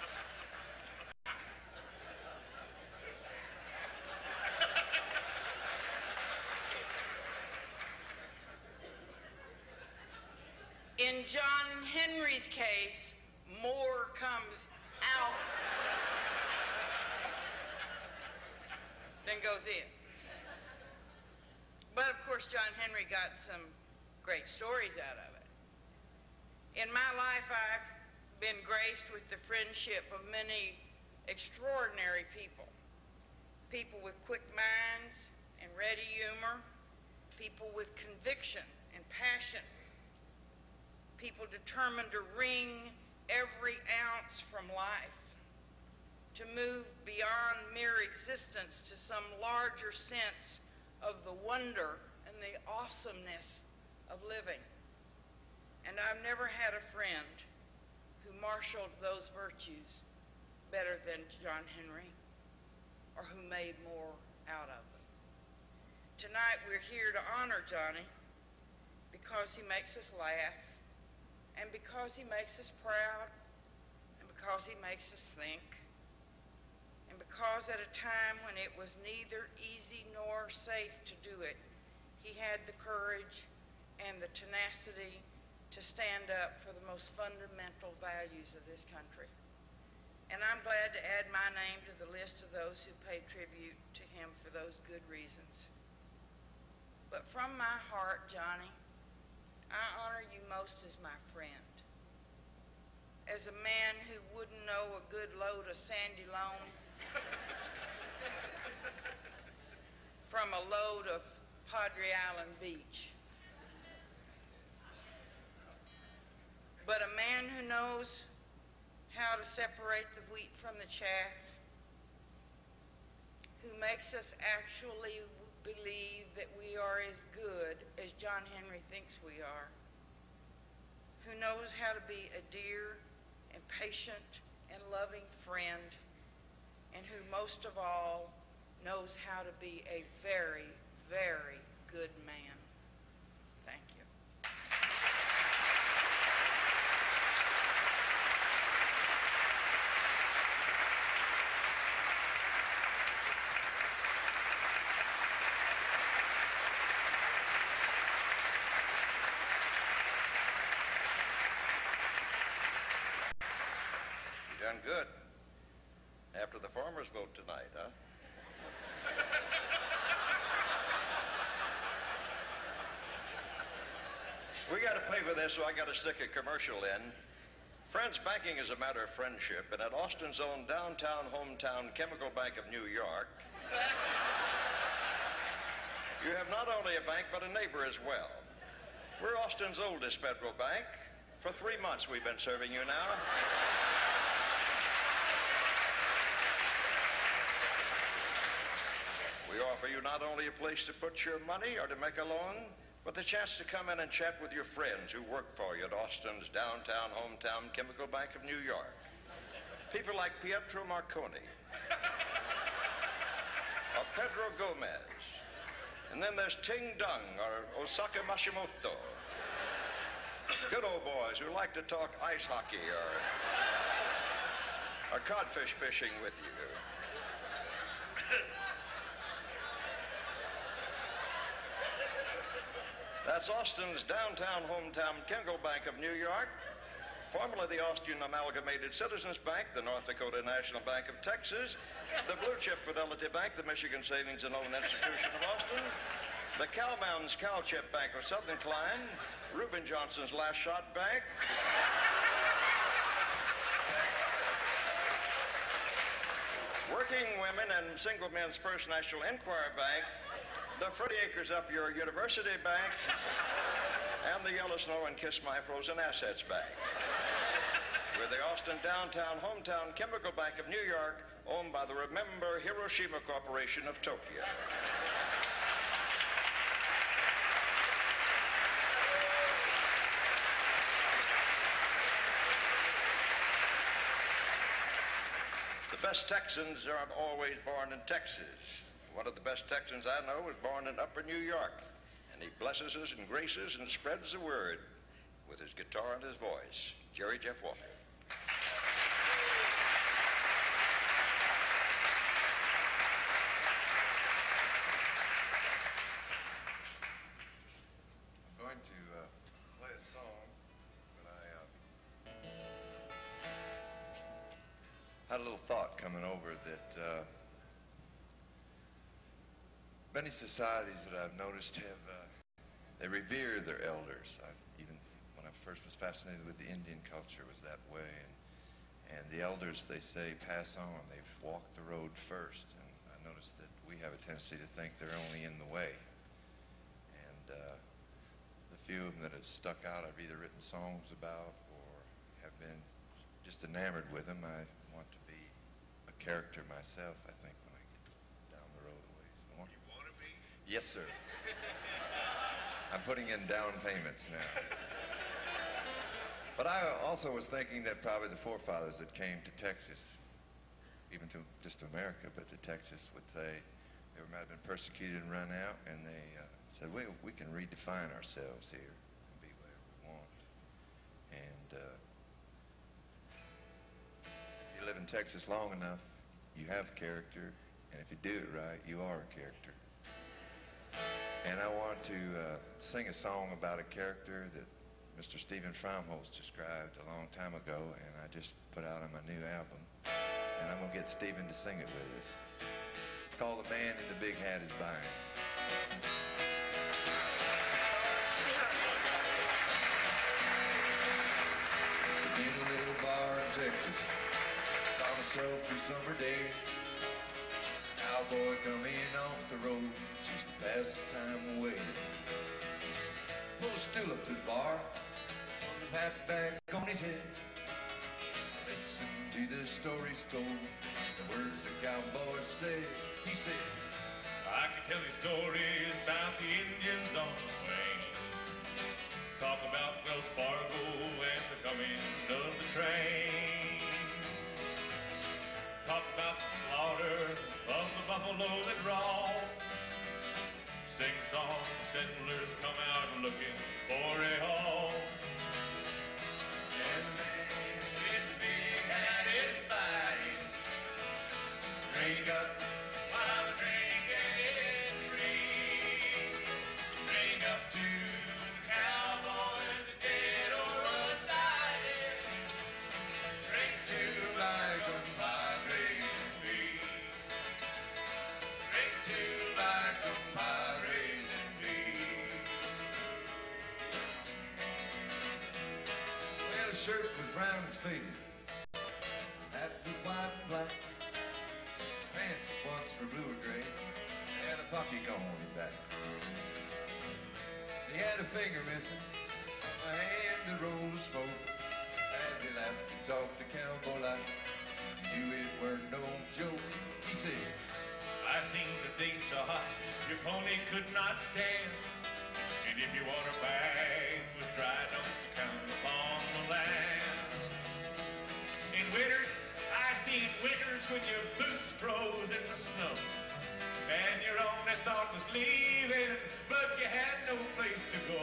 In John Henry's case, more comes out than goes in. But of course, John Henry got some great stories out of it. In my life, I've been graced with the friendship of many extraordinary people. People with quick minds and ready humor, people with conviction and passion, people determined to wring every ounce from life, to move beyond mere existence to some larger sense of the wonder and the awesomeness of living. And I've never had a friend who marshaled those virtues better than John Henry, or who made more out of them. Tonight we're here to honor Johnny because he makes us laugh, and because he makes us proud, and because he makes us think, and because at a time when it was neither easy nor safe to do it, he had the courage and the tenacity to stand up for the most fundamental values of this country. And I'm glad to add my name to the list of those who pay tribute to him for those good reasons. But from my heart, Johnny, I honor you most as my friend, as a man who wouldn't know a good load of sandy loam from a load of Padre Island Beach. But a man who knows how to separate the wheat from the chaff, who makes us actually believe that we are as good as John Henry thinks we are, who knows how to be a dear and patient and loving friend, and who most of all knows how to be a very, very good man. Thank you. You done good. After the farmers' vote tonight, huh? We got to pay for this, so I got to stick a commercial in. Friends Banking is a matter of friendship, and at Austin's own downtown, hometown Chemical Bank of New York, you have not only a bank, but a neighbor as well. We're Austin's oldest federal bank. For three months we've been serving you now. We We offer you not only a place to put your money or to make a loan, but the chance to come in and chat with your friends who work for you at Austin's downtown hometown Chemical Bank of New York. People like Pietro Marconi or Pedro Gomez. And then there's Ting Dung or Osaka Mashimoto. Good old boys who like to talk ice hockey or, or codfish fishing with you. That's Austin's downtown hometown Chemical Bank of New York, formerly the Austin Amalgamated Citizens Bank, the North Dakota National Bank of Texas, the Blue Chip Fidelity Bank, the Michigan Savings and Loan Institution of Austin, the Cow Mountains Cow Chip Bank of Southern Klein, Reuben Johnson's Last Shot Bank, Working Women and Single Men's First National Inquiry Bank, the Freddie Acres Up Your University Bank, and the Yellow Snow and Kiss My Frozen Assets Bank. We're the Austin Downtown Hometown Chemical Bank of New York, owned by the Remember Hiroshima Corporation of Tokyo. The best Texans aren't always born in Texas. One of the best Texans I know was born in Upper New York, and he blesses us and graces and spreads the word with his guitar and his voice. Jerry Jeff Walker. I'm going to uh, play a song that I uh, had a little thought coming over that uh, many societies that I've noticed have, uh, they revere their elders. I, even when I first was fascinated with the Indian culture, was that way. And, and the elders, they say, pass on. They've walked the road first. And I noticed that we have a tendency to think they're only in the way. And uh, the few of them that have stuck out, I've either written songs about or have been just enamored with them. I want to be a character myself, I think, when I get down the road a ways more. You want to be? Yes, sir. I'm putting in down payments now. But I also was thinking that probably the forefathers that came to Texas, even to just to America, but to Texas, would say they might have been persecuted and run out, and they uh, said, we, we can redefine ourselves here and be whatever we want. And uh, if you live in Texas long enough, you have character, and if you do it right, you are a character. And I want to uh, sing a song about a character that Mister Stephen Fromholz described a long time ago, and I just put out on my new album. And I'm going to get Stephen to sing it with us. It's called The Man in the Big Hat is Buying. It's in a little bar in Texas on a sultry summer day. Cowboy coming off the road, she's to pass the time away. Pull a stool up to the bar, put half back on his head. Listen to the stories told, the words the cowboy said. He said, I can tell you stories about the Indians on the plain. Talk about Wells Fargo and the coming of the train. Talk about the slaughter of the buffalo that raw. Sing songs, settlers come out looking for a home. And the man in the big hat is fighting. Drink up while the drinking is free. Drink up to the cowboys that's dead or undying. Drink to life from Padres and me. Drink to life from Padres and me. Well, his shirt was brown and faded. His hat was white and black. Pants once were blue or gray. And a pocky gone on his back. He had a finger missing, a hand to roll the smoke. As he laughed and talked to cowboy like he knew it weren't no joke. He said, I I seen the day so hot, your pony could not stand. And if your water bag was dry, don't you count upon the land. In winters, I seen winters when your boots froze in the snow. And your only thought was leaving, but you had no place to go.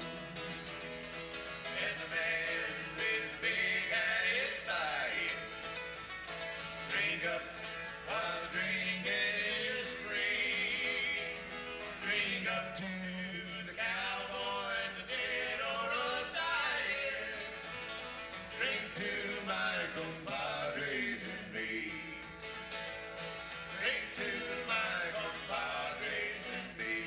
And the man with the big hat is buying. Drink up while the drinking is free. Drink up to the cowboys, the dead or a dying. Drink to my compadres and me. Drink to my compadres and me.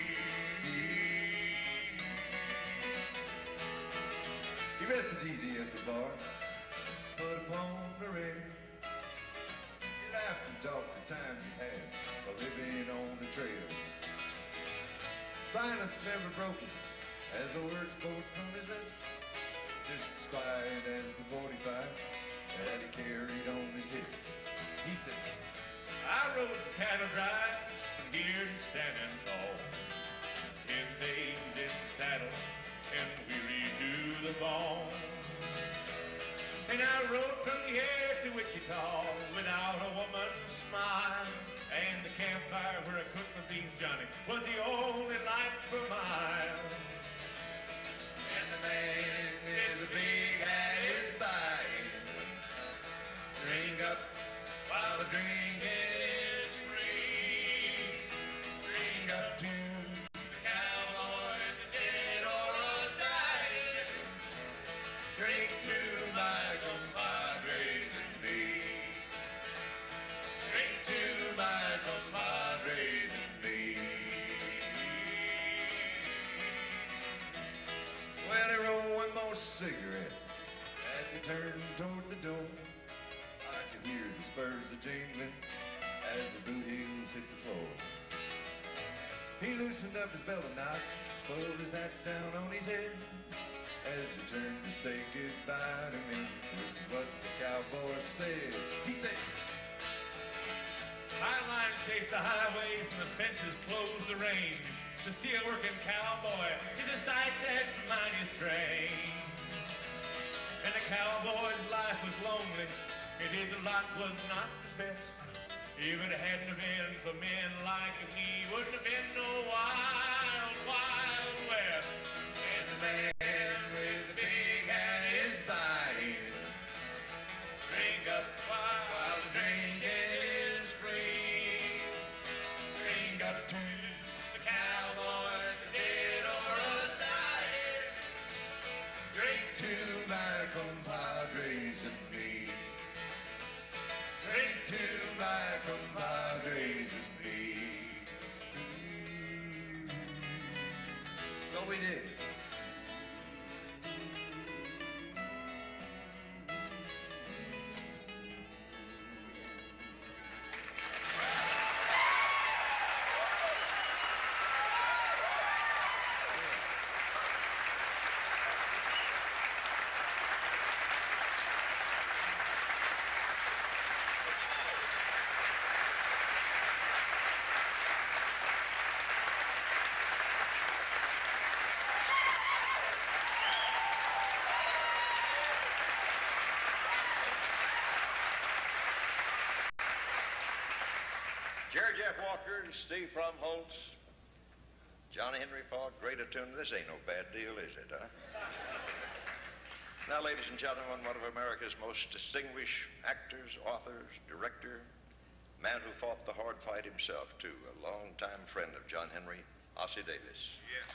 He rested easy at the bar, put upon the ring. He laughed and talked the time he had for living on the trail. Silence never broken as the words poured from his lips, just as quiet as the forty-five that he carried on his hip. He said, I rode the cattle drive from here to San Antonio. Ten days in the saddle and weary to the bone. And I rode from the air to Wichita without a woman's smile. And the campfire where I cooked my beef, Johnny, was the only light for miles. And the man with the big hat is buying. Drink up while the drinking is free. Drink up to the cowboys, the dead or a dying. Drink to my compadres and me. Drink to my compadres and me. well, he rolled one more cigarette as he turned toward the door. I could hear the spurs a-jingling as the boot heels hit the floor. He loosened up his belt knot, pulled his hat down on his head as he turned to say goodbye to me. This is what the cowboy said. He said, Highlines chase the highways and the fences close the range. To see a working cowboy is a sight that's mighty strange. And the cowboy's life was lonely, and his lot was not the best. If it hadn't been for men like me, wouldn't have been no wild, wild west. And the man with the big hat is buying. Drink up while the drinking is free. Drink up to the cowboys, the dead or a dying. Drink to my compadres and me. Drink to my compadres and me. so we did. Jerry Jeff Walker, Steve Fromholtz, Johnny Henry Faulk, great tune. This ain't no bad deal, is it, huh? Now, ladies and gentlemen, one of America's most distinguished actors, authors, director, man who fought the hard fight himself, too, a longtime friend of John Henry, Ossie Davis. Yeah.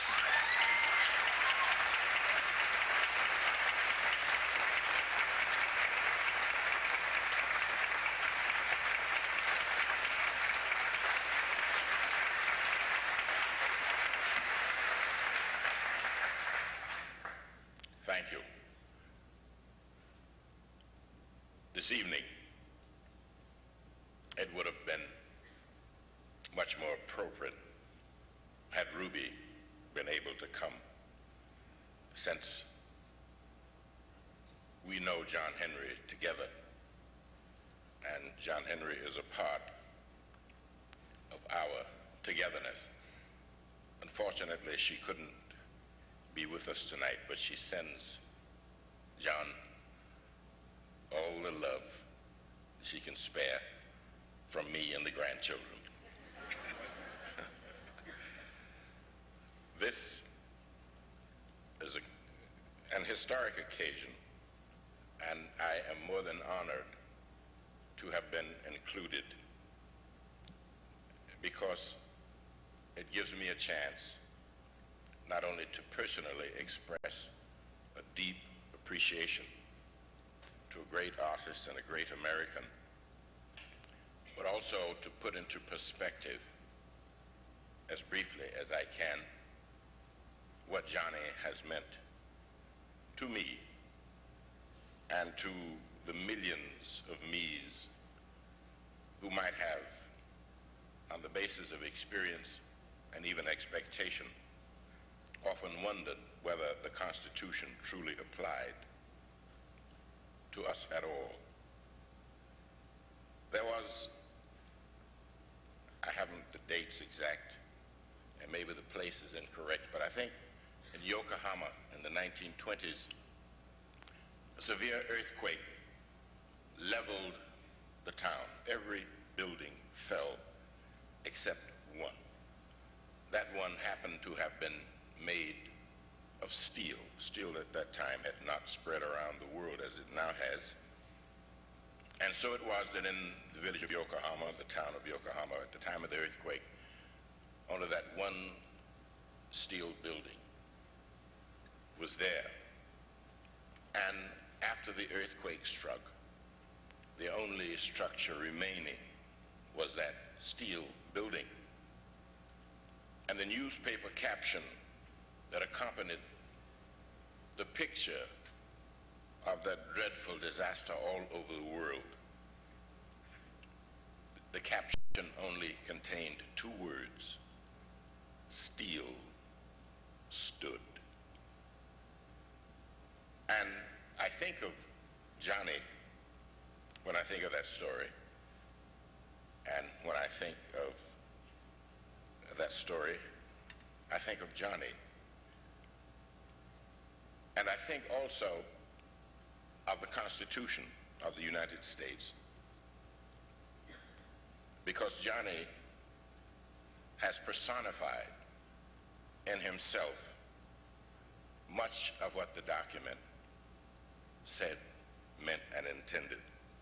Thank you. This evening, it would have been much more appropriate had Ruby been able to come, since we know John Henry together, and John Henry is a part of our togetherness. Unfortunately, she couldn't be with us tonight, but she sends John all the love she can spare from me and the grandchildren. This is a, an historic occasion, and I am more than honored to have been included because it gives me a chance not only to personally express a deep appreciation to a great artist and a great American, but also to put into perspective, as briefly as I can, what Johnny has meant to me and to the millions of me's who might have, on the basis of experience and even expectation, often wondered whether the Constitution truly applied to us at all. There was, I haven't the dates exact, and maybe the place is incorrect, but I think in Yokohama in the nineteen twenties, a severe earthquake leveled the town. Every building fell except one. That one happened to have been made of steel. Steel at that time had not spread around the world as it now has. And so it was that in the village of Yokohama, the town of Yokohama, at the time of the earthquake, only that one steel building was there. And after the earthquake struck, the only structure remaining was that steel building. And the newspaper caption that accompanied the picture of that dreadful disaster all over the world, the caption only contained two words: steel stood. And I think of Johnny when I think of that story, and when I think of that story, I think of Johnny. And I think also of the Constitution of the United States, because Johnny has personified in himself much of what the document said, meant, and intended.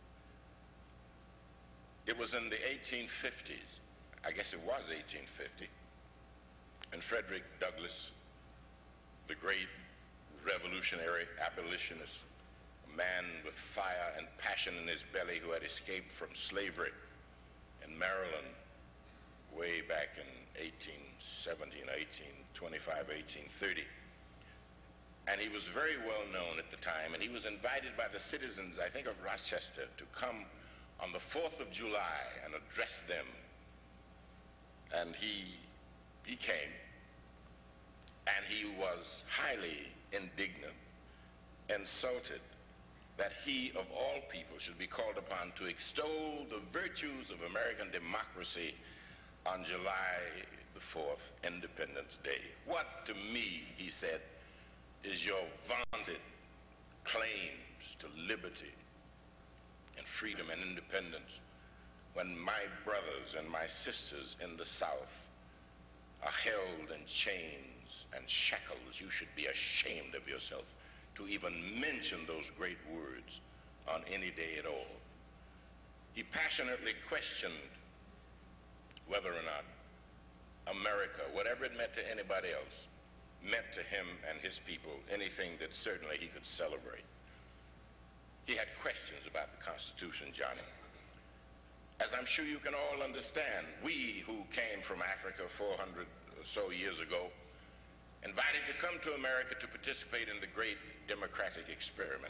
It was in the eighteen fifties, I guess it was eighteen fifty, and Frederick Douglass, the great revolutionary abolitionist, a man with fire and passion in his belly who had escaped from slavery in Maryland way back in eighteen seventeen, eighteen twenty-five, eighteen thirty. And he was very well known at the time, and he was invited by the citizens, I think, of Rochester to come on the fourth of July and address them. And he, he came, and he was highly indignant, insulted that he, of all people, should be called upon to extol the virtues of American democracy on July the fourth, Independence Day. What, to me, he said, is your vaunted claims to liberty and freedom and independence when my brothers and my sisters in the South are held in chains and shackles? You should be ashamed of yourself to even mention those great words on any day at all. He passionately questioned whether or not America, whatever it meant to anybody else, meant to him and his people anything that certainly he could celebrate. He had questions about the Constitution, Johnny. As I'm sure you can all understand, we who came from Africa four hundred or so years ago, invited to come to America to participate in the great democratic experiment,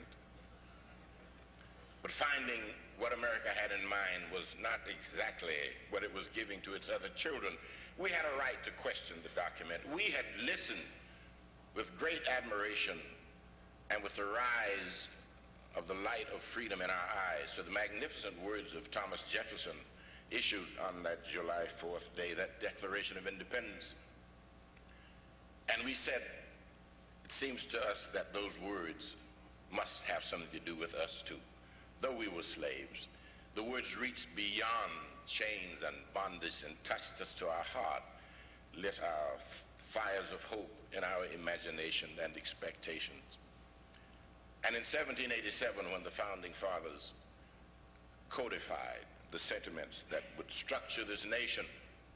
but finding what America had in mind was not exactly what it was giving to its other children, we had a right to question the document. We had listened with great admiration and with the rise of the light of freedom in our eyes to the magnificent words of Thomas Jefferson issued on that July fourth day, that Declaration of Independence. And we said, it seems to us that those words must have something to do with us too. Though we were slaves, the words reached beyond chains and bondage and touched us to our heart, lit our fires of hope in our imagination and expectations. And in seventeen eighty-seven, when the Founding Fathers codified the sentiments that would structure this nation,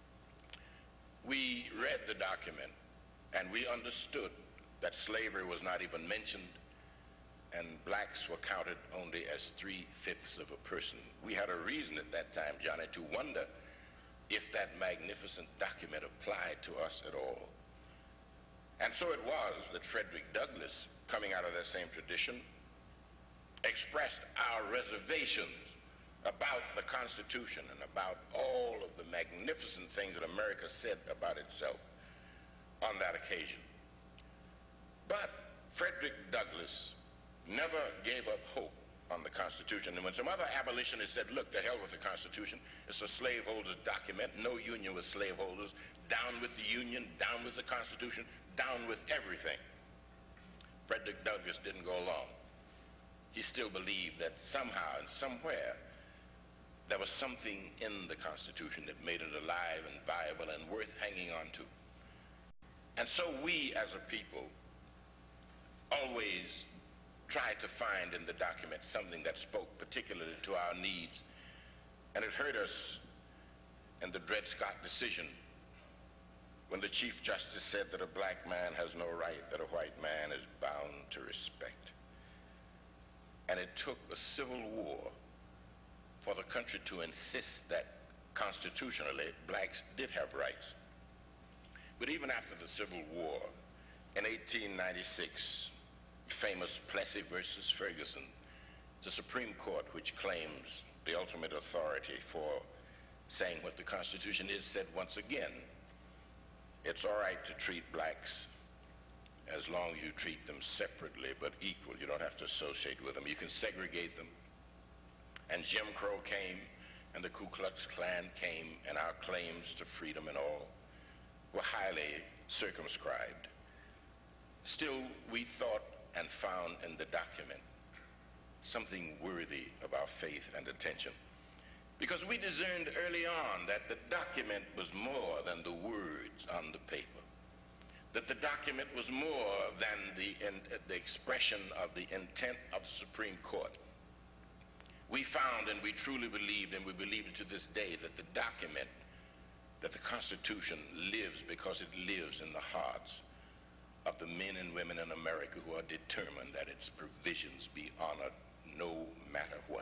we read the document and we understood that slavery was not even mentioned, and blacks were counted only as three-fifths of a person. We had a reason at that time, Johnny, to wonder if that magnificent document applied to us at all. And so it was that Frederick Douglass, coming out of that same tradition, expressed our reservations about the Constitution and about all of the magnificent things that America said about itself on that occasion. But Frederick Douglass never gave up hope on the Constitution. And when some other abolitionists said, look, to hell with the Constitution, it's a slaveholders' document, no union with slaveholders, down with the Union, down with the Constitution, down with everything, Frederick Douglass didn't go along. He still believed that somehow and somewhere there was something in the Constitution that made it alive and viable and worth hanging on to. And so we as a people always tried to find in the document something that spoke particularly to our needs. And it hurt us in the Dred Scott decision when the Chief Justice said that a black man has no right that a white man is bound to respect. And it took a civil war for the country to insist that constitutionally blacks did have rights. But even after the Civil War, in eighteen ninety-six, famous Plessy versus Ferguson, the Supreme Court, which claims the ultimate authority for saying what the Constitution is, said once again, it's all right to treat blacks as long as you treat them separately but equal. You don't have to associate with them. You can segregate them. And Jim Crow came, and the Ku Klux Klan came, and our claims to freedom and all were highly circumscribed. Still, we thought and found in the document something worthy of our faith and attention, because we discerned early on that the document was more than the words on the paper, that the document was more than the, in, the expression of the intent of the Supreme Court. We found, and we truly believed, and we believe it to this day, that the document, that the Constitution lives because it lives in the hearts of the men and women in America who are determined that its provisions be honored no matter what.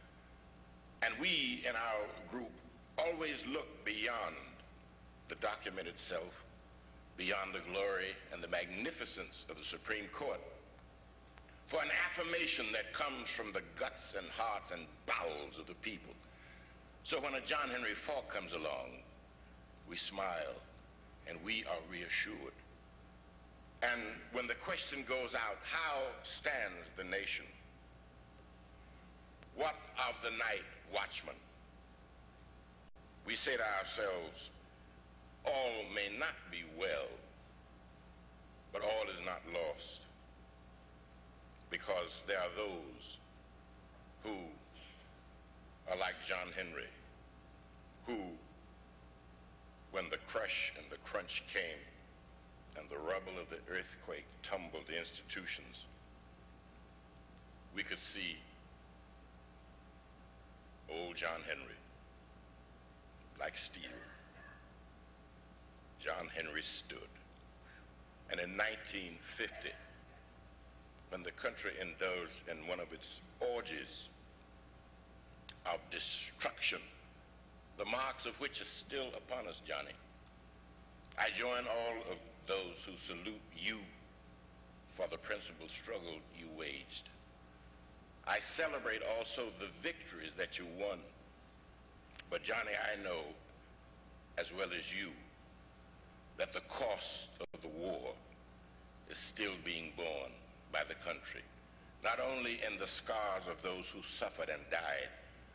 And we in our group always look beyond the document itself, beyond the glory and the magnificence of the Supreme Court, for an affirmation that comes from the guts and hearts and bowels of the people. So when a John Henry Faulk comes along, we smile and we are reassured. And when the question goes out, how stands the nation? What of the night watchman? We say to ourselves, all may not be well, but all is not lost, because there are those who are like John Henry, who, when the crush and the crunch came and the rubble of the earthquake tumbled the institutions, we could see old John Henry, like steel. John Henry stood. And in nineteen fifty, when the country indulged in one of its orgies of destruction, the marks of which are still upon us, Johnny, I join all of those who salute you for the principled struggle you waged. I celebrate also the victories that you won. But Johnny, I know as well as you that the cost of the war is still being borne by the country, not only in the scars of those who suffered and died, but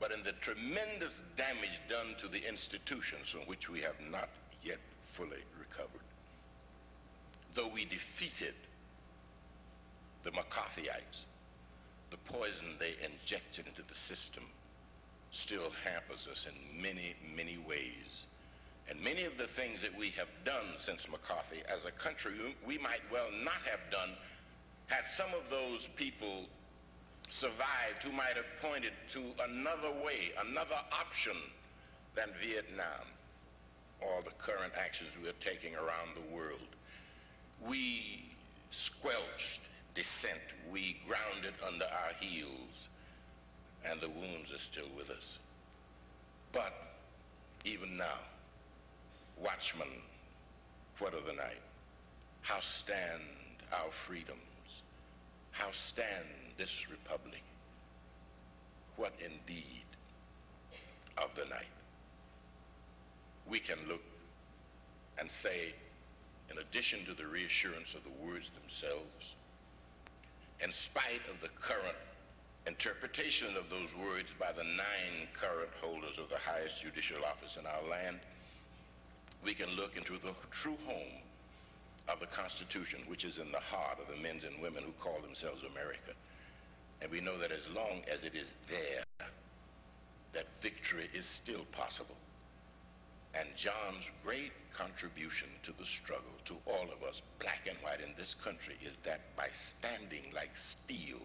but in the tremendous damage done to the institutions from which we have not yet fully recovered. Though we defeated the McCarthyites, the poison they injected into the system still hampers us in many, many ways. And many of the things that we have done since McCarthy as a country, we might well not have done had some of those people survived who might have pointed to another way, another option than Vietnam or the current actions we are taking around the world. We squelched dissent. We grounded under our heels, and the wounds are still with us. But even now, watchmen, what of the night? How stand our freedoms? How stand this republic? What indeed of the night? We can look and say, in addition to the reassurance of the words themselves, in spite of the current interpretation of those words by the nine current holders of the highest judicial office in our land, we can look into the true home of the Constitution, which is in the heart of the men and women who call themselves America. And we know that as long as it is there, that victory is still possible. And John's great contribution to the struggle, to all of us, black and white in this country, is that by standing like steel,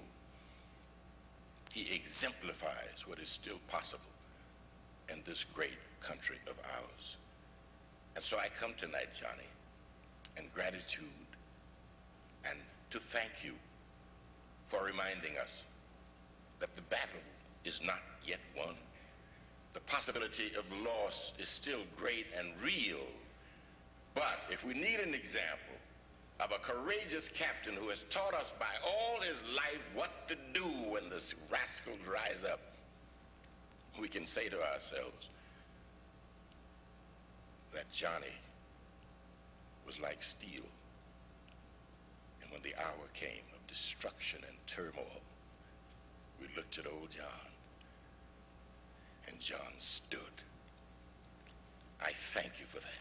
he exemplifies what is still possible in this great country of ours. And so I come tonight, Johnny, in gratitude and to thank you for reminding us that the battle is not yet won. The possibility of loss is still great and real. But if we need an example of a courageous captain who has taught us by all his life what to do when the rascals rise up, we can say to ourselves that Johnny was like steel. And when the hour came of destruction and turmoil, we looked at old John, and John stood. I thank you for that.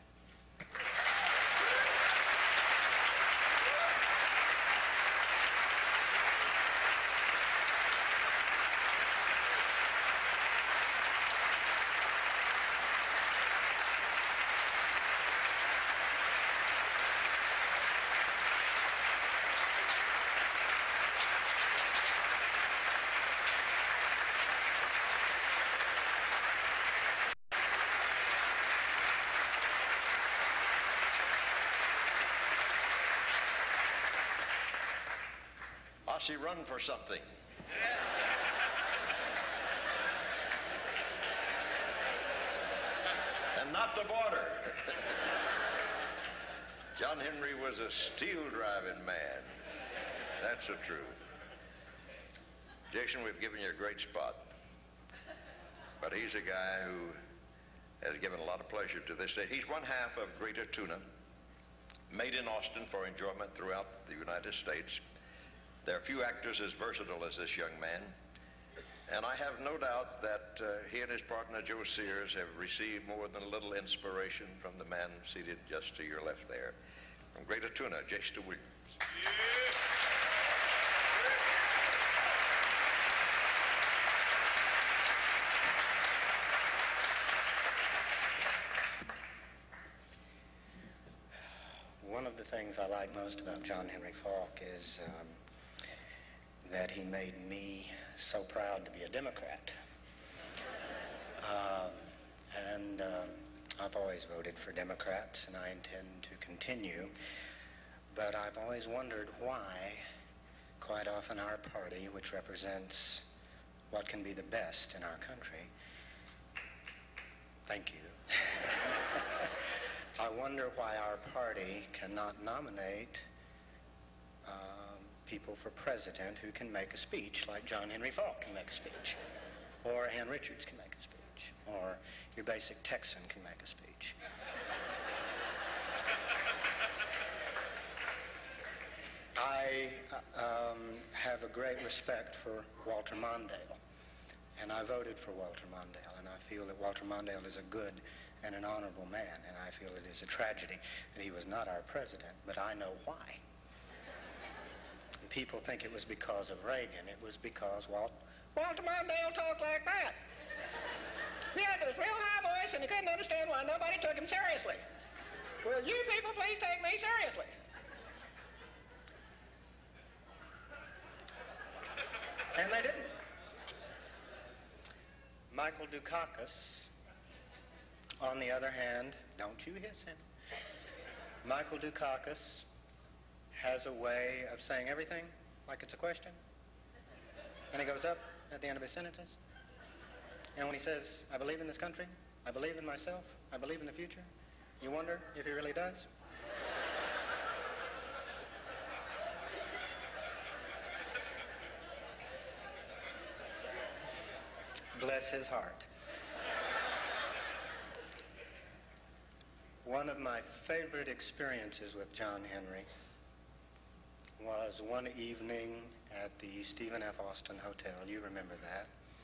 She run for something. And not the border. John Henry was a steel-driving man. That's the truth. Jason, we've given you a great spot. But he's a guy who has given a lot of pleasure to this state. He's one half of Greater Tuna, made in Austin for enjoyment throughout the United States. There are few actors as versatile as this young man, and I have no doubt that uh, he and his partner Joe Sears have received more than a little inspiration from the man seated just to your left there. From Greater Tuna, Jason Williams. Yeah. One of the things I like most about John Henry Faulk is um, that he made me so proud to be a Democrat. Um, and um, I've always voted for Democrats, and I intend to continue. But I've always wondered why, quite often, our party, which represents what can be the best in our country, thank you. I wonder why our party cannot nominate um, people for president who can make a speech like John Henry Faulk can make a speech, or Ann Richards can make a speech, or your basic Texan can make a speech. I um, have a great respect for Walter Mondale, And I voted for Walter Mondale, and I feel that Walter Mondale is a good and an honorable man, and I feel it is a tragedy that he was not our president, but I know why. And people think it was because of Reagan. It was because Walt, Walter Mondale talked like that. He had this real high voice, and he couldn't understand why nobody took him seriously. Will you people please take me seriously? And they didn't. Michael Dukakis, on the other hand, don't you hiss him. Michael Dukakis has a way of saying everything like it's a question. And he goes up at the end of his sentences. And when he says, I believe in this country, I believe in myself, I believe in the future, you wonder if he really does. Bless his heart. One of my favorite experiences with John Henry was one evening at the Stephen F. Austin Hotel. You remember that.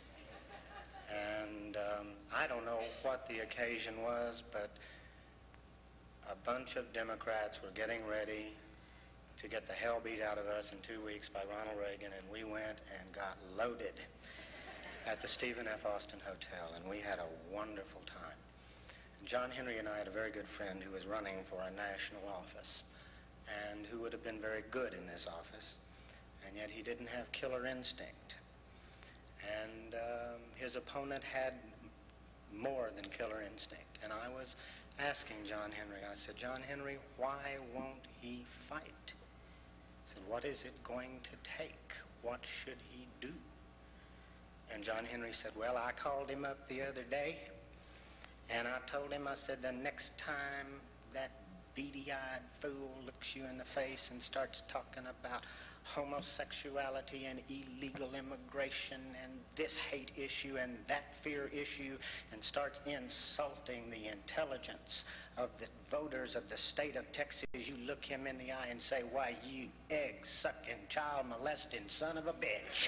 And um, I don't know what the occasion was, but a bunch of Democrats were getting ready to get the hell beat out of us in two weeks by Ronald Reagan, and we went and got loaded at the Stephen F. Austin Hotel, and we had a wonderful time. And John Henry and I had a very good friend who was running for a national office and who would have been very good in this office, and yet he didn't have killer instinct. And um, his opponent had more than killer instinct. And I was asking John Henry, I said, John Henry, why won't he fight? I said, what is it going to take? What should he do? And John Henry said, well, I called him up the other day, and I told him, I said, the next time that beady-eyed fool looks you in the face and starts talking about homosexuality and illegal immigration and this hate issue and that fear issue and starts insulting the intelligence of the voters of the state of Texas, you look him in the eye and say, why, you egg-sucking, child-molesting son of a bitch.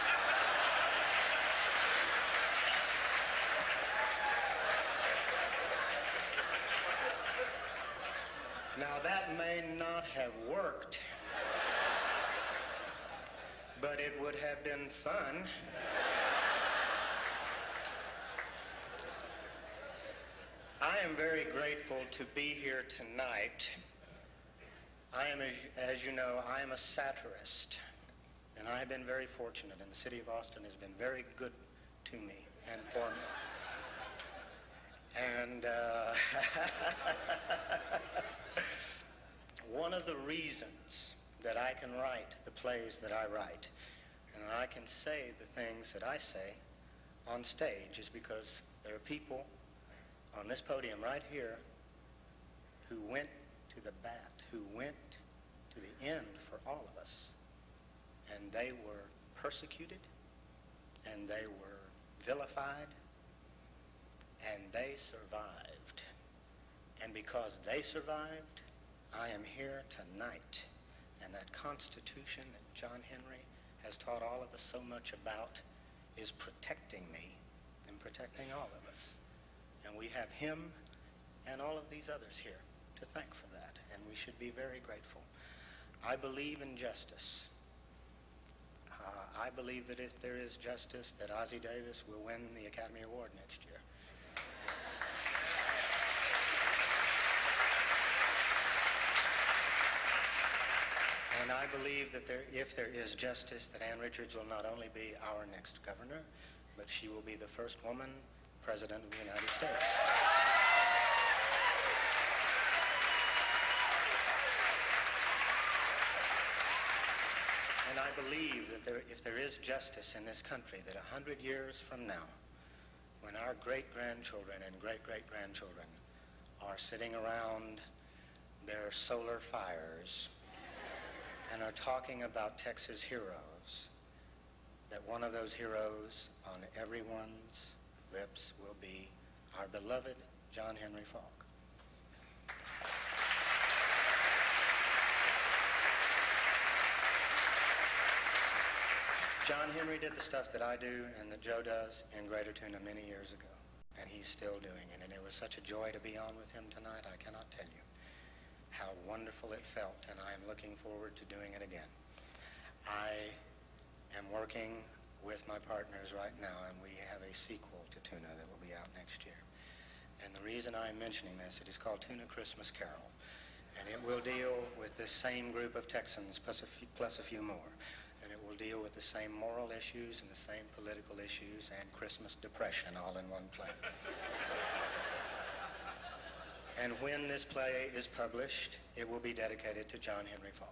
Now, that may not have worked, but it would have been fun. I am very grateful to be here tonight. I am, as, as you know, I am a satirist, and I have been very fortunate, and the city of Austin has been very good to me and for me. And uh, one of the reasons that I can write the plays that I write, and I can say the things that I say on stage, is because there are people on this podium right here who went to the bat, who went to the end for all of us, and they were persecuted, and they were vilified, and they survived. And because they survived, I am here tonight. And that Constitution that John Henry has taught all of us so much about is protecting me and protecting all of us. And we have him and all of these others here to thank for that, and we should be very grateful. I believe in justice. Uh, I believe that if there is justice, that Ossie Davis will win the Academy Award next year. And I believe that there, if there is justice, that Ann Richards will not only be our next governor, but she will be the first woman president of the United States. And I believe that there, if there is justice in this country, that a hundred years from now, when our great-grandchildren and great-great-grandchildren are sitting around their solar fires and are talking about Texas heroes, that one of those heroes on everyone's lips will be our beloved John Henry Faulk. John Henry did the stuff that I do and that Joe does in Greater Tuna many years ago, and he's still doing it. And it was such a joy to be on with him tonight. I cannot tell you how wonderful it felt, and I am looking forward to doing it again. I am working with my partners right now, and we have a sequel to Tuna that will be out next year. And the reason I'm mentioning this, it is called Tuna Christmas Carol, and it will deal with this same group of Texans plus a few, plus a few more. And it will deal with the same moral issues and the same political issues and Christmas depression all in one play. And when this play is published, it will be dedicated to John Henry Faulk.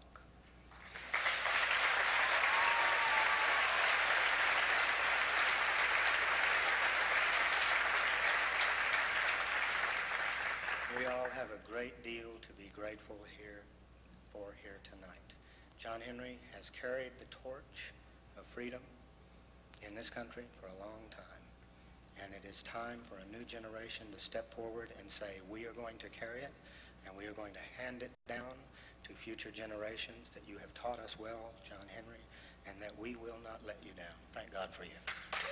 We all have a great deal to be grateful here for here tonight. John Henry has carried the torch of freedom in this country for a long time, and it is time for a new generation to step forward and say, we are going to carry it, and we are going to hand it down to future generations that you have taught us well, John Henry, and that we will not let you down. Thank God for you.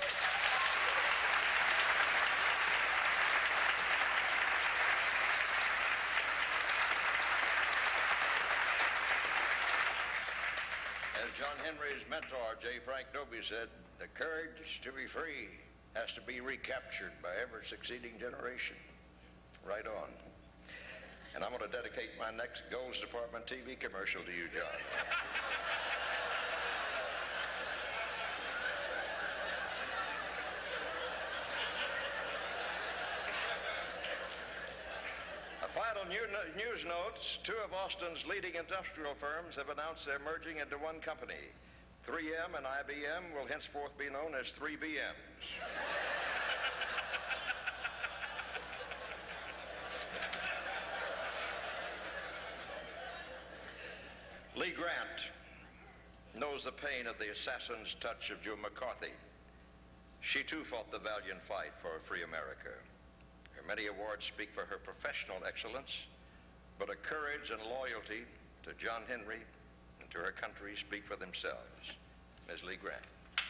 As John Henry's mentor, J. Frank Dobie, said, the courage to be free has to be recaptured by every succeeding generation. Right on. And I'm going to dedicate my next Goals Department T V commercial to you, John. Final new, news notes, two of Austin's leading industrial firms have announced they're merging into one company. three M and I B M will henceforth be known as three B Ms. Lee Grant knows the pain of the assassin's touch of Joe McCarthy. She too fought the valiant fight for a free America. Her many awards speak for her professional excellence, but her courage and loyalty to John Henry and to her country speak for themselves. Miz Lee Grant.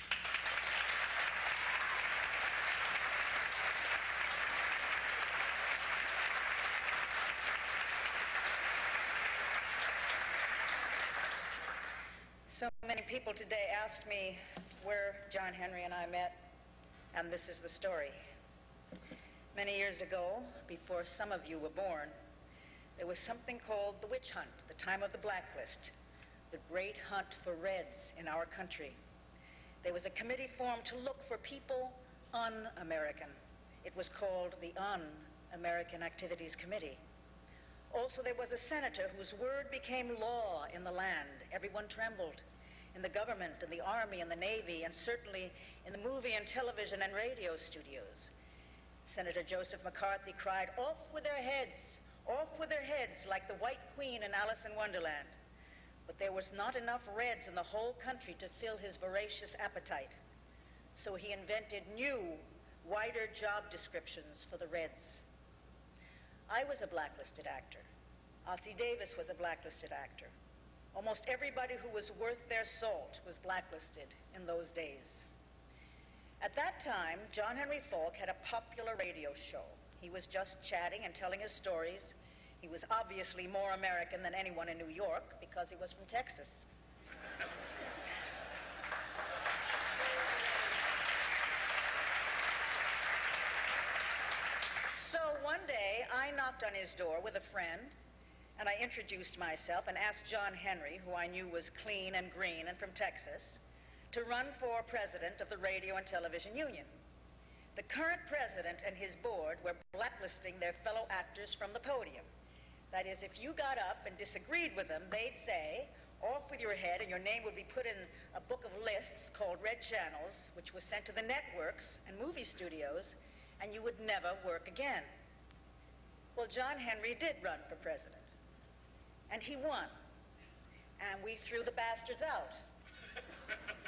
So many people today asked me where John Henry and I met, and this is the story. Many years ago, before some of you were born, there was something called the witch hunt, the time of the blacklist, the great hunt for Reds in our country. There was a committee formed to look for people un-American. It was called the Un-American Activities Committee. Also, there was a senator whose word became law in the land. Everyone trembled in the government, in the Army, in the Navy, and certainly in the movie and television and radio studios. Senator Joseph McCarthy cried, "Off with their heads, off with their heads," like the White Queen in Alice in Wonderland. But there was not enough Reds in the whole country to fill his voracious appetite. So he invented new, wider job descriptions for the Reds. I was a blacklisted actor. Ossie Davis was a blacklisted actor. Almost everybody who was worth their salt was blacklisted in those days. At that time, John Henry Faulk had a popular radio show. He was just chatting and telling his stories. He was obviously more American than anyone in New York because he was from Texas. So one day, I knocked on his door with a friend, and I introduced myself and asked John Henry, who I knew was clean and green and from Texas, to run for president of the Radio and Television Union. The current president and his board were blacklisting their fellow actors from the podium. That is, if you got up and disagreed with them, they'd say, "Off with your head," and your name would be put in a book of lists called Red Channels, which was sent to the networks and movie studios, and you would never work again. Well, John Henry did run for president, and he won, and we threw the bastards out.